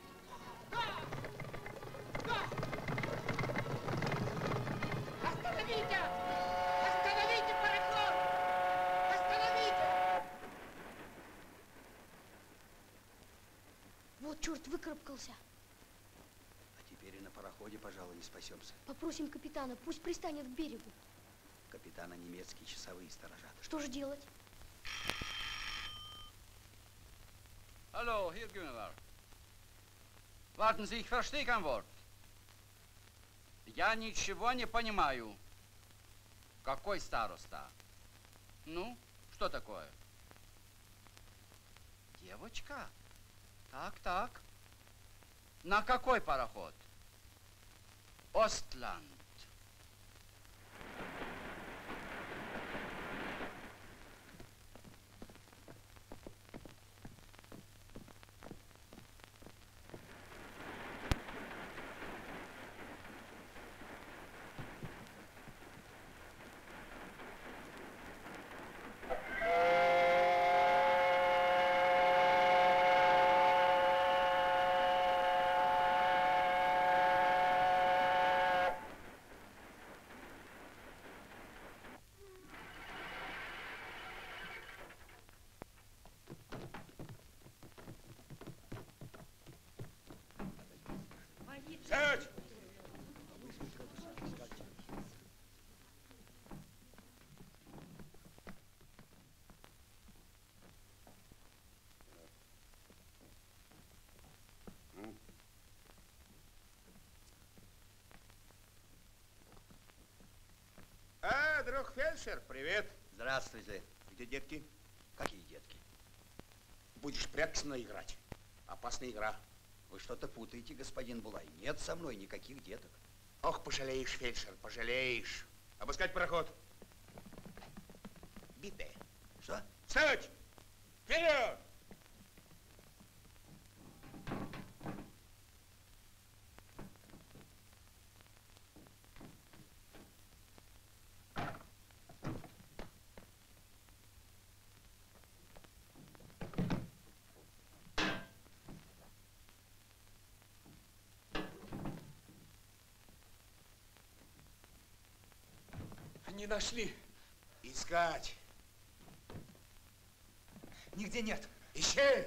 H: Остановите! Остановите пароход! Остановите!
C: Вот черт выкарабкался.
K: А теперь и на пароходе, пожалуй, не спасемся.
C: Попросим капитана, пусть пристанет к берегу.
K: Капитана немецкие часовые сторожат.
C: Что же делать?
D: Hallo, hier Gunnar. Warten Sie, ich verstehe kein Wort. Я ничего не понимаю. Какой староста? Ну, что такое? Девочка? Так, так. На какой пароход? Остланд.
E: Сядь! А, друг фельдшер, привет.
K: Здравствуйте.
G: Где детки?
K: Какие детки?
G: Будешь прятаться играть. Опасная игра.
K: Вы что-то путаете, господин Булай. Нет со мной никаких деток.
G: Ох, пожалеешь, фельдшер, пожалеешь. Обыскать пароход. Битая.
K: Что?
E: Встать! Вперед!
M: Не нашли.
G: Искать.
M: Нигде нет.
G: Ищи!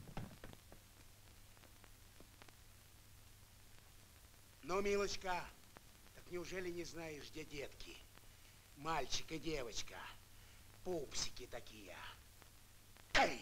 G: Ну, милочка, так неужели не знаешь, где детки? Мальчик и девочка. Пупсики такие. Эй!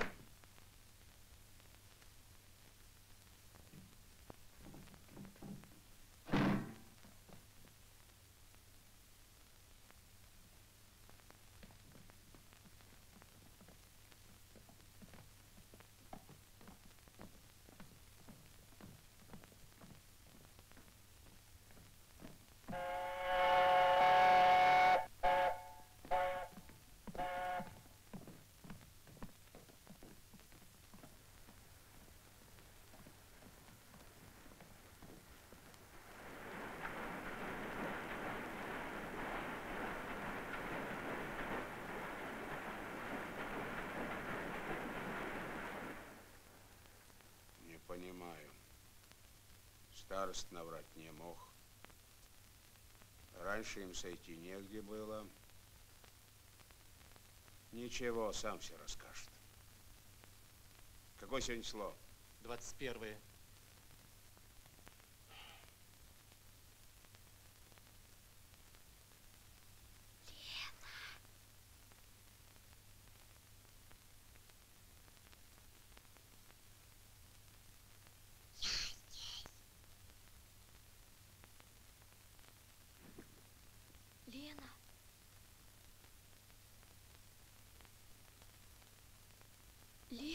G: Понимаю. Старост наврать не мог. Раньше им сойти негде было. Ничего, сам все расскажет. Какое сегодня число?
M: двадцать первое.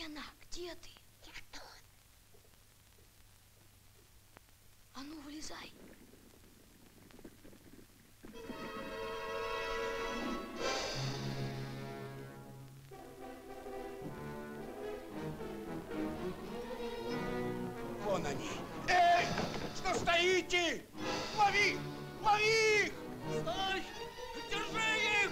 C: Где она? Где ты?
B: Я тут.
C: А ну, вылезай.
G: Вон они. Эй, что стоите? Лови! Лови их!
I: Стой! Держи их!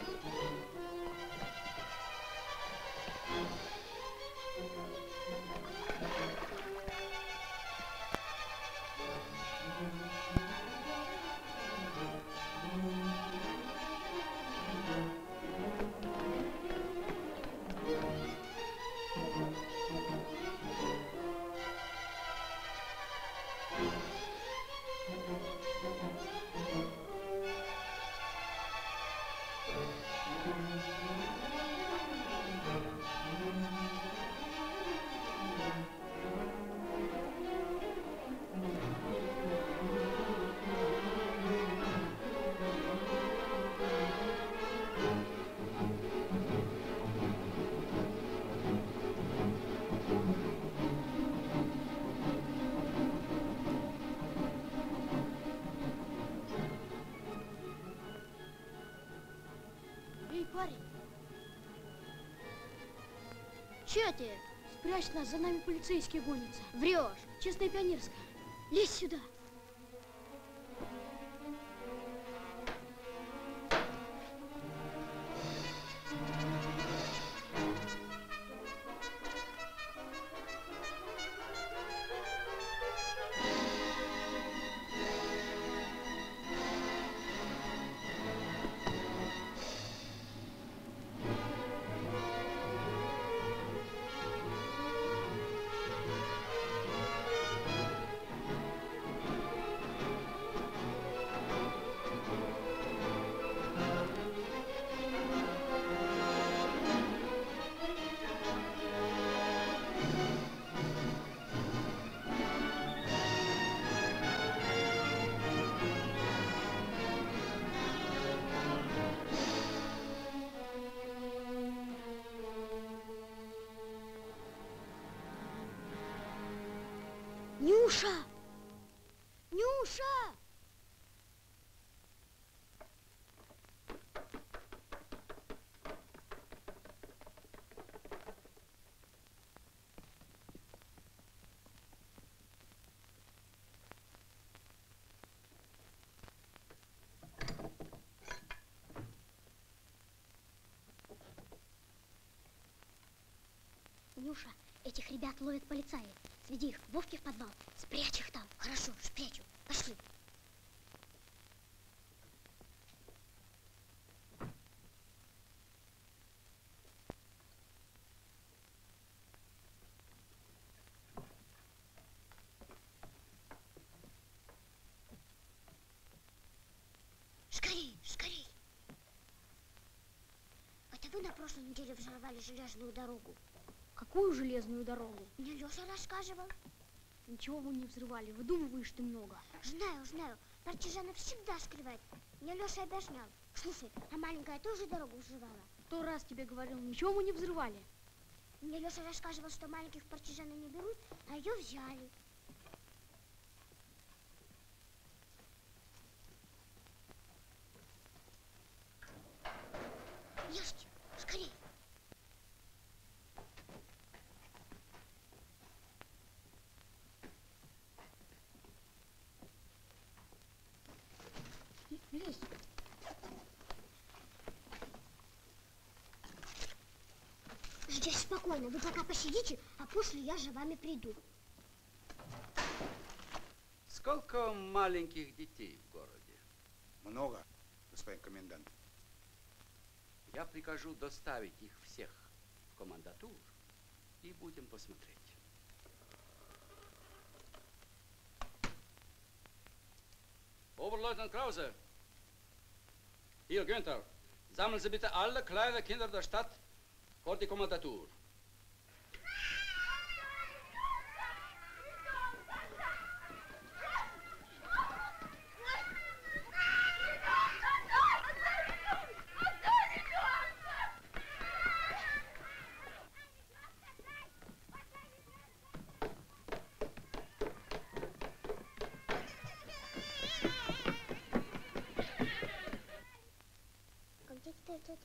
C: Эй, парень. Че ты? Спрячь нас, за нами полицейские гонятся. Врешь. Честная пионерская. Лезь сюда. Нюша! Нюша! Нюша, этих ребят ловят полицаи. Сведи их к Вовке в подвал. Спрячь их там. Хорошо, спрячу. Пошли. Скорей, скорей. Это вы на прошлой неделе взорвали железную дорогу? Какую железную дорогу? Мне Леша рассказывал. Ничего вы не взрывали, выдумываешь ты много. Знаю, знаю. Партизаны всегда скрывают. Мне Леша объяснял. Слушай, а маленькая тоже дорогу взрывала? Сто раз тебе говорил, ничего мы не взрывали. Мне Леша рассказывал, что маленьких партизаны не берут, а ее взяли. Ешьте, скорей. Лезь. Здесь спокойно. Вы пока посидите, а после я за вами приду.
D: Сколько маленьких детей в городе?
G: Много, господин комендант.
D: Я прикажу доставить их всех в комендатуру и будем посмотреть. Oberleutnant Krause! Hier, Günther, sammeln Sie bitte alle kleinen Kinder der Stadt vor die Kommandatur.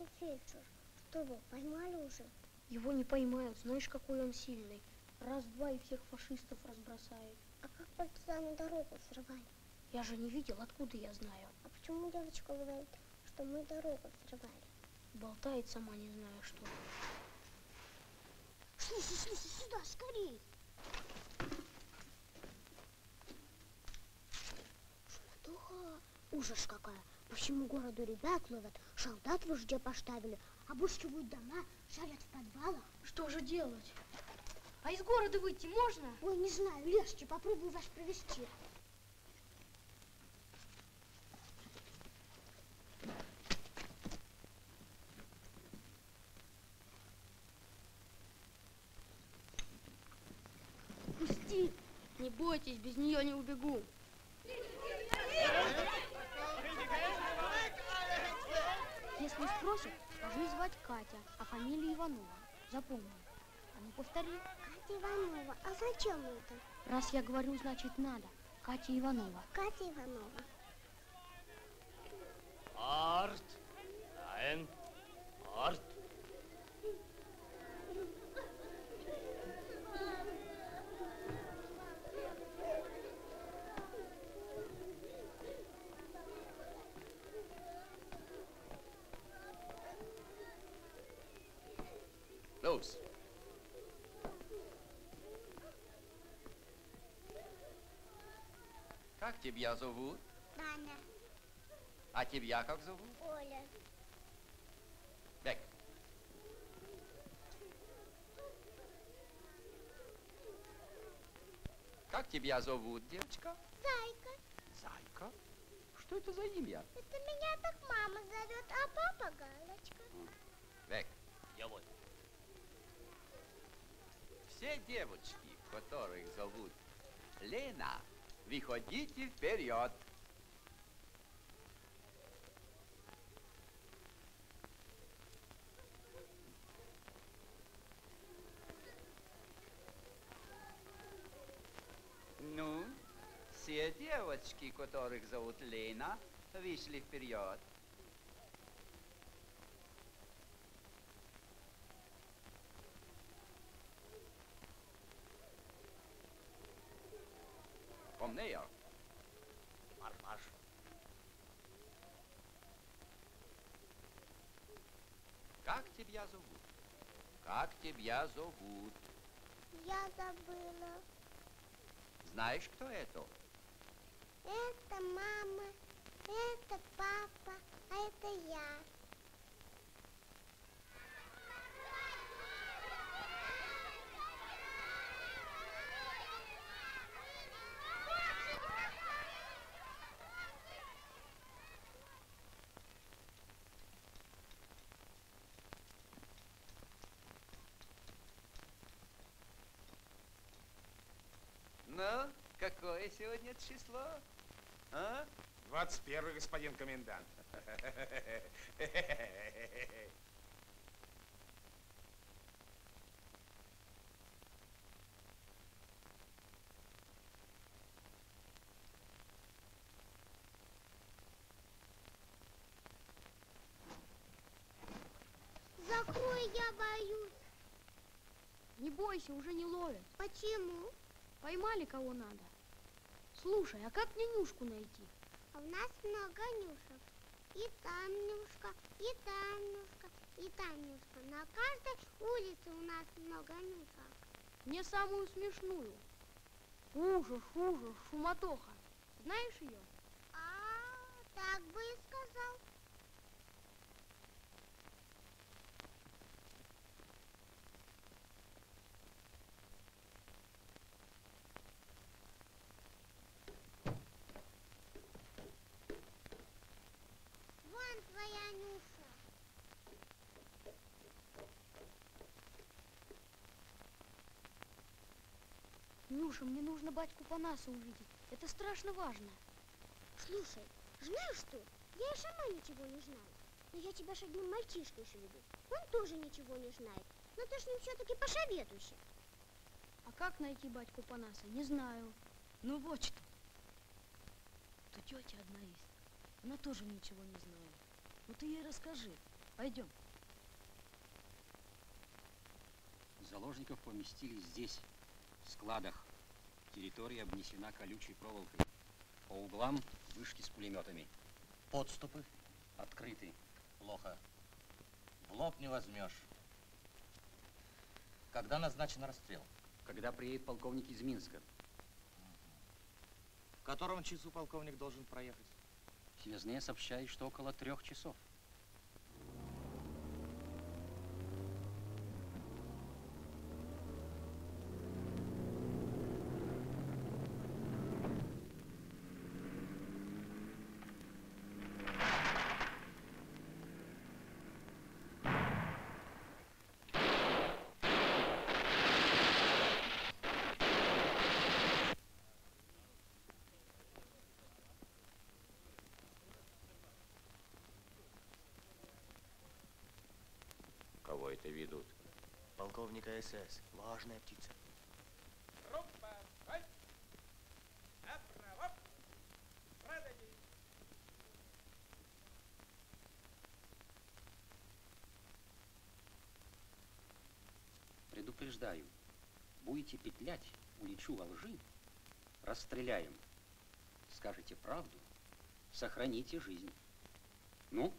B: фельдшер. Что вы, поймали уже?
C: Его не поймают, знаешь, какой он сильный. Раз-два и всех фашистов разбросает.
B: А как партизаны дорогу взрывали?
C: Я же не видел, откуда я знаю.
B: А почему девочка говорит, что мы дорогу взрывали?
C: Болтает сама не знаю что.
B: Шли, шли, шли, сюда, скорей! Шуматуха, ужас какая. По всему городу ребят ловят, солдат в ужде поставили, обыскивают дома, шарят в подвалах.
C: Что же делать? А из города выйти можно?
B: Ой, не знаю, легче, попробую вас провести.
C: Пусти! Не бойтесь, без нее не убегу. Если спросят, скажи звать Катя, а фамилия Иванова. Запомни. А ну повтори.
B: Катя Иванова. А зачем это?
C: Раз я говорю, значит надо. Катя Иванова.
B: Катя Иванова.
I: Арт. Nein. Арт.
D: Los. Как тебя зовут?
B: Таня.
D: А тебя как зовут?
B: Оля.
D: Бек. Как тебя зовут, девочка?
B: Зайка.
D: Зайка? Что это за имя?
B: Это меня так мама зовет, а папа Галочка.
D: Бек.
I: Я вот.
D: Все девочки, которых зовут Лена, выходите вперед. Ну, все девочки, которых зовут Лена, вышли вперед. Помнее.
I: Марш-марш.
D: Как тебя зовут? Как тебя зовут?
B: Я забыла.
D: Знаешь, кто это?
B: Это мама, это папа, а это я.
D: Ну, какое сегодня число? А?
E: двадцать первый, господин комендант.
B: Закрой, я боюсь.
C: Не бойся, уже не ловят.
B: Почему?
C: Поймали кого надо. Слушай, а как мне Нюшку найти?
B: А у нас много Нюшек. И там Нюшка, и там Нюшка, и там Нюшка. На каждой улице у нас много Нюшек.
C: Мне самую смешную. Ужас, ужас, Шуматоха. Знаешь ее?
B: А, так бы и сказал. Вон твоя Нюша.
C: Нюша, мне нужно батьку Панаса увидеть. Это страшно важно.
B: Слушай, знаешь что? Я и сама ничего не знаю. Но я тебя с одним мальчишкой сведу. Он тоже ничего не знает. Но ты с ним все-таки посоветуйся.
C: А как найти батьку Панаса? Не знаю.
L: Ну вот что. Тут тетя одна есть. Она тоже ничего не знает. Ну ты ей расскажи. Пойдем.
N: Заложников поместили здесь, в складах. Территория обнесена колючей проволокой. По углам вышки с пулеметами.
I: Подступы?
N: Открыты.
I: Плохо. В лоб не возьмешь. Когда назначен расстрел?
N: Когда приедет полковник из Минска.
I: В котором часу полковник должен проехать?
N: Связные сообщают, что около трех часов.
F: Кого это ведут?
I: Полковника СС. Важная птица.
N: Предупреждаю, будете петлять, улечу во лжи, расстреляем. Скажете правду, сохраните жизнь. Ну?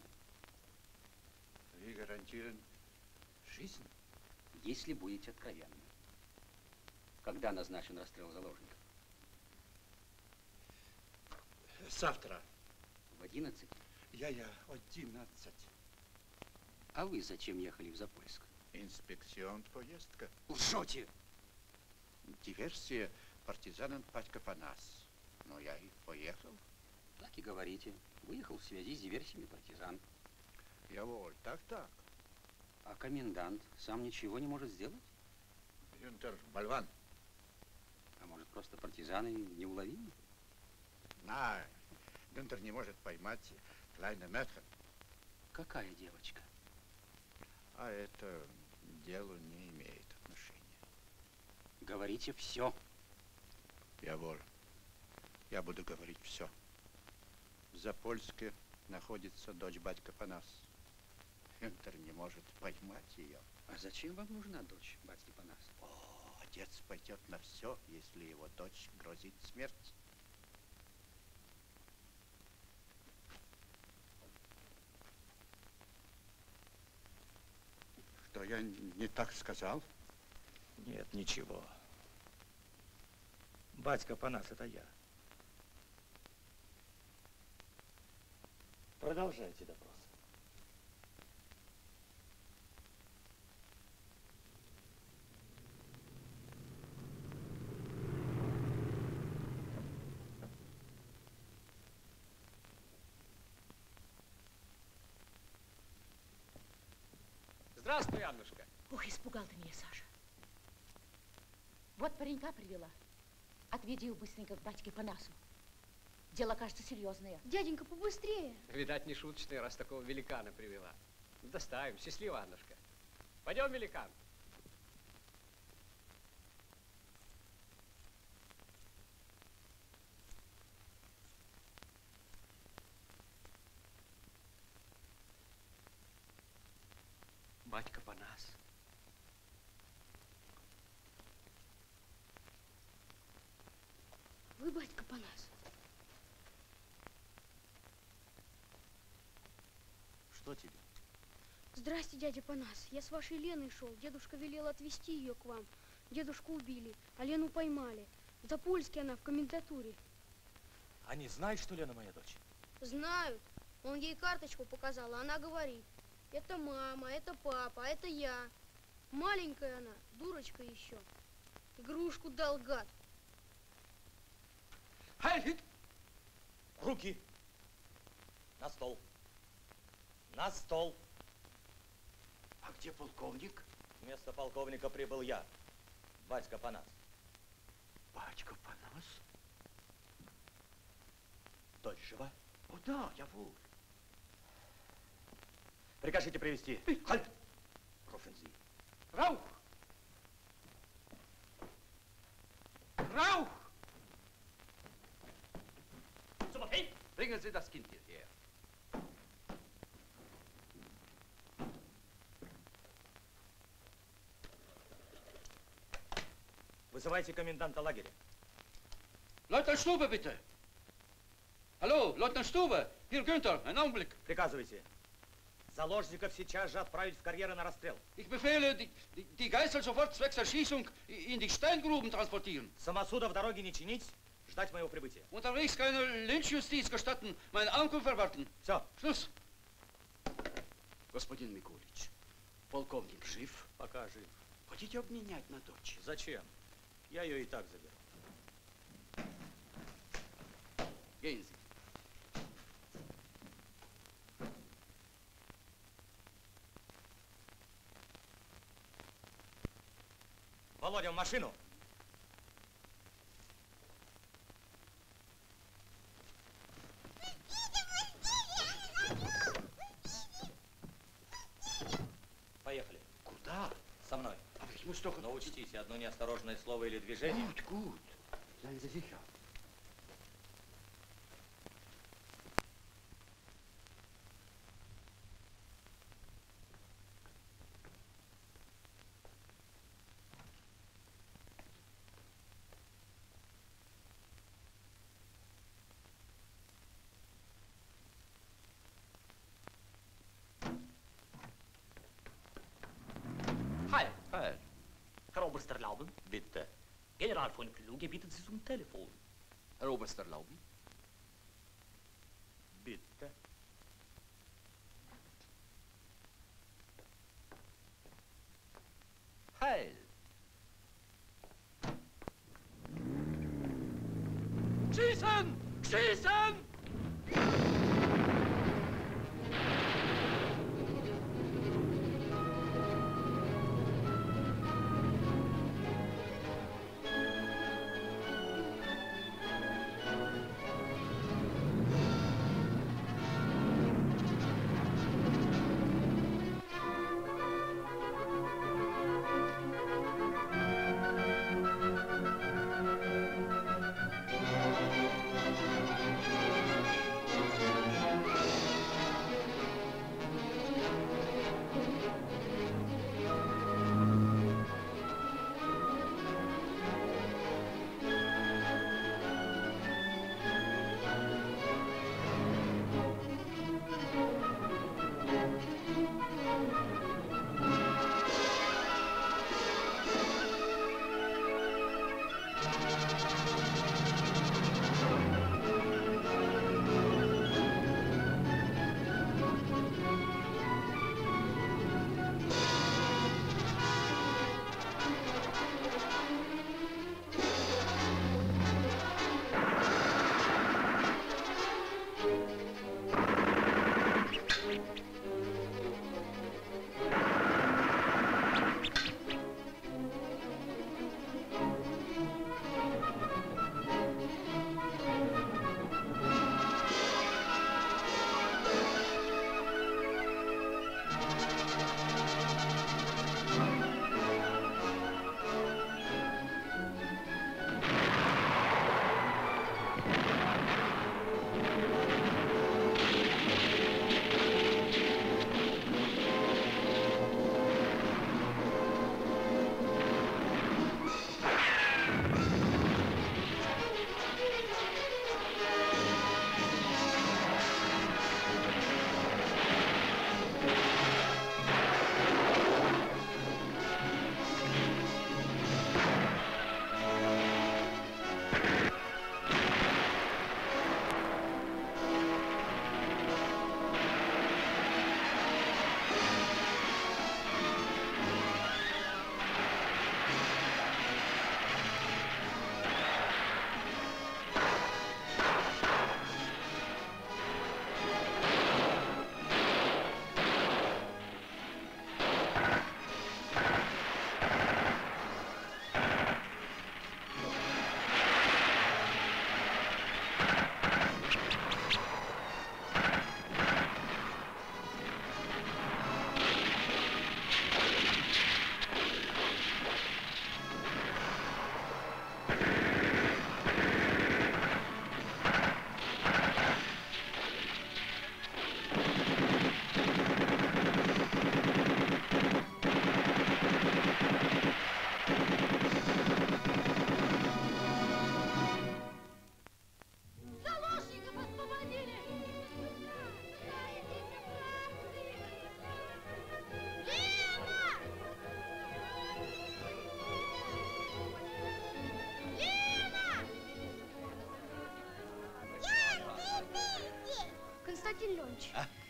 G: Вы гарантируете жизнь?
N: Если будете откровенны. Когда назначен расстрел заложников?
G: Завтра.
N: В одиннадцать?
G: Я-я, одиннадцать.
N: А вы зачем ехали в Запольск?
G: Инспекцион поездка.
N: Лжете!
G: Диверсия партизанам Батька Панас. Но я и поехал.
N: Так и говорите. Выехал в связи с диверсиями партизан.
G: Яволь, так-так.
N: А комендант сам ничего не может сделать?
G: Юнтер Бальван.
N: А может, просто партизаны неуловимы?
G: На, Гюнтер не может поймать Клайна Метха.
N: Какая девочка?
G: А это делу не имеет отношения.
N: Говорите все.
G: Яволь. Я буду говорить все. В Запольске находится дочь батька Панас. Гюнтер не может поймать ее.
N: А зачем вам нужна дочь батьки Панас?
G: О, отец пойдет на все, если его дочь грозит смерть. Что я не так сказал?
I: Нет, ничего. Батька Панас, это я. Продолжайте допрос.
O: Здравствуй, Аннушка.
J: Ох, испугал ты меня, Саша. Вот паренька привела. Отведи его быстренько к батьке Панасу. Дело, кажется, серьезное.
C: Дяденька, побыстрее.
O: Видать, не шуточный, раз такого великана привела. Доставим. Счастливо, Аннушка. Пойдем, великан. Батька Панас.
C: Вы, батька Панас.
I: Что тебе?
C: Здрасте, дядя Панас. Я с вашей Леной шел. Дедушка велел отвезти ее к вам. Дедушку убили, а Лену поймали. В Запольске она, в комендатуре.
I: Они знают, что Лена моя дочь?
C: Знают. Он ей карточку показал, а она говорит: это мама, это папа, а это я. Маленькая она, дурочка еще. Игрушку дал гад.
I: Хайлит! Руки! На стол. На стол.
G: А где полковник?
I: Вместо полковника прибыл я, батька Панас.
G: Батька Панас?
I: Дочь жива?
G: О, да, я вот.
I: Прикажите привести. Хальт! Руфензи.
D: Раух! Rauch! Bringen Sie das Kind hierher.
I: Вызывайте коменданта лагеря.
D: Leutnant Stube, bitte. Hallo, Leutnant Stube. Hier Günther, einen Augenblick.
I: Приказывайте. Заложников сейчас же отправить в карьеры на расстрел.
D: Ich befehle, die, die, die Geißel sofort zwecks Erschießung in die Steingruben transportieren.
I: Самосуда в дороге не чинить, ждать моего прибытия.
D: Unterwegs keine Lynchjustiz gestatten, meine Ankunft erwarten.
I: Все.
D: Schluss. Господин Микулич, полковник жив?
I: Пока жив.
D: Хотите обменять на дочь?
I: Зачем? Я ее и так заберу.
D: Gehen Sie.
I: Володя, в машину! Поехали.
D: Куда?
I: Со мной.
D: Ну что?
I: Но учтите, одно неосторожное слово или движение.
D: Gut, gut. Seien Sie sicher.
P: Heil.
D: Heil.
P: Herr Oberst erlauben?
I: Bitte.
P: General von Kluge bittet Sie zum Telefon.
D: Herr Oberst erlauben?
I: Bitte.
D: Heil. Schießen! Schießen!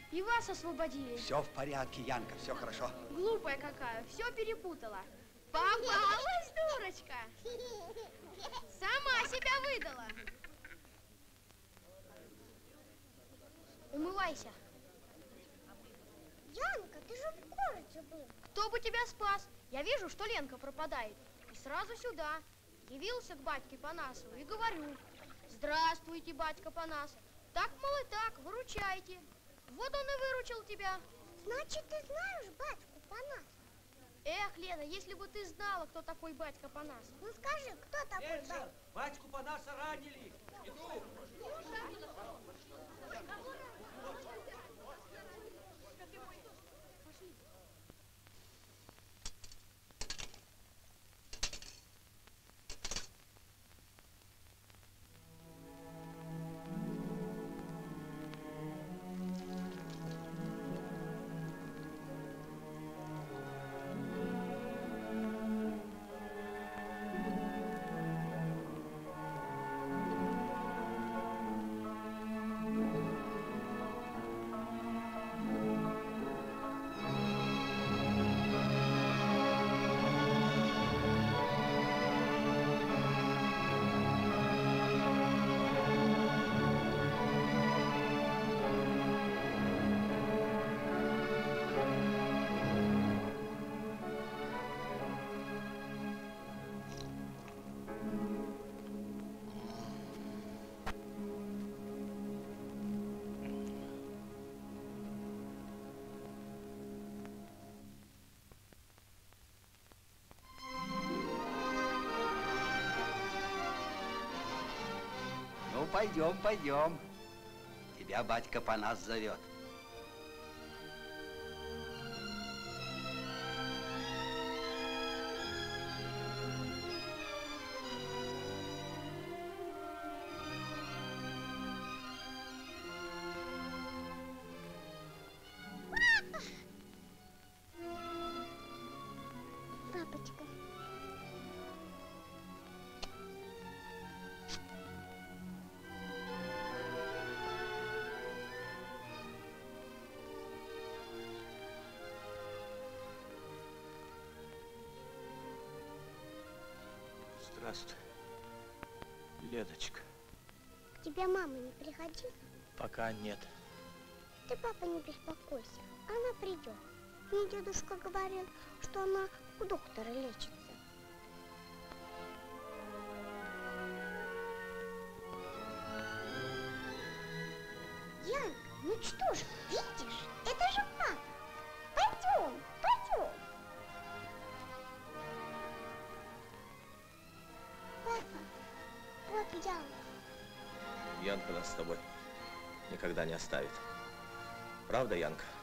C: И вас освободили.
K: Все в порядке, Янка, все хорошо.
C: Глупая какая, все перепутала. Попалась, дурочка. Сама себя выдала. Умывайся.
B: Янка, ты же в городе был.
C: Кто бы тебя спас? Я вижу, что Ленка пропадает. И сразу сюда. Явился к батьке Панасову и говорю: здравствуйте, батька Панас. Так, мол, и так, выручайте. Вот он и выручил тебя.
B: Значит, ты знаешь батьку Панас?
C: Эх, Лена, если бы ты знала, кто такой батька Панас.
B: Ну скажи, кто такой батька?
Q: Батьку Панаса ранили. Иду.
K: Ну, пойдем, пойдем. Тебя батька Панас зовет.
B: Папочка.
M: Здравствуй, Леночка.
B: К тебе мама не приходила?
M: Пока нет.
B: Ты, папа, не беспокойся. Она придет. Мне дедушка говорил, что она у доктора лечится. Янка, ну что ж, видишь, это же папа. Пойдем, пойдем. Папа, вот Янка.
M: Янка нас с тобой никогда не оставит. Правда, Янка?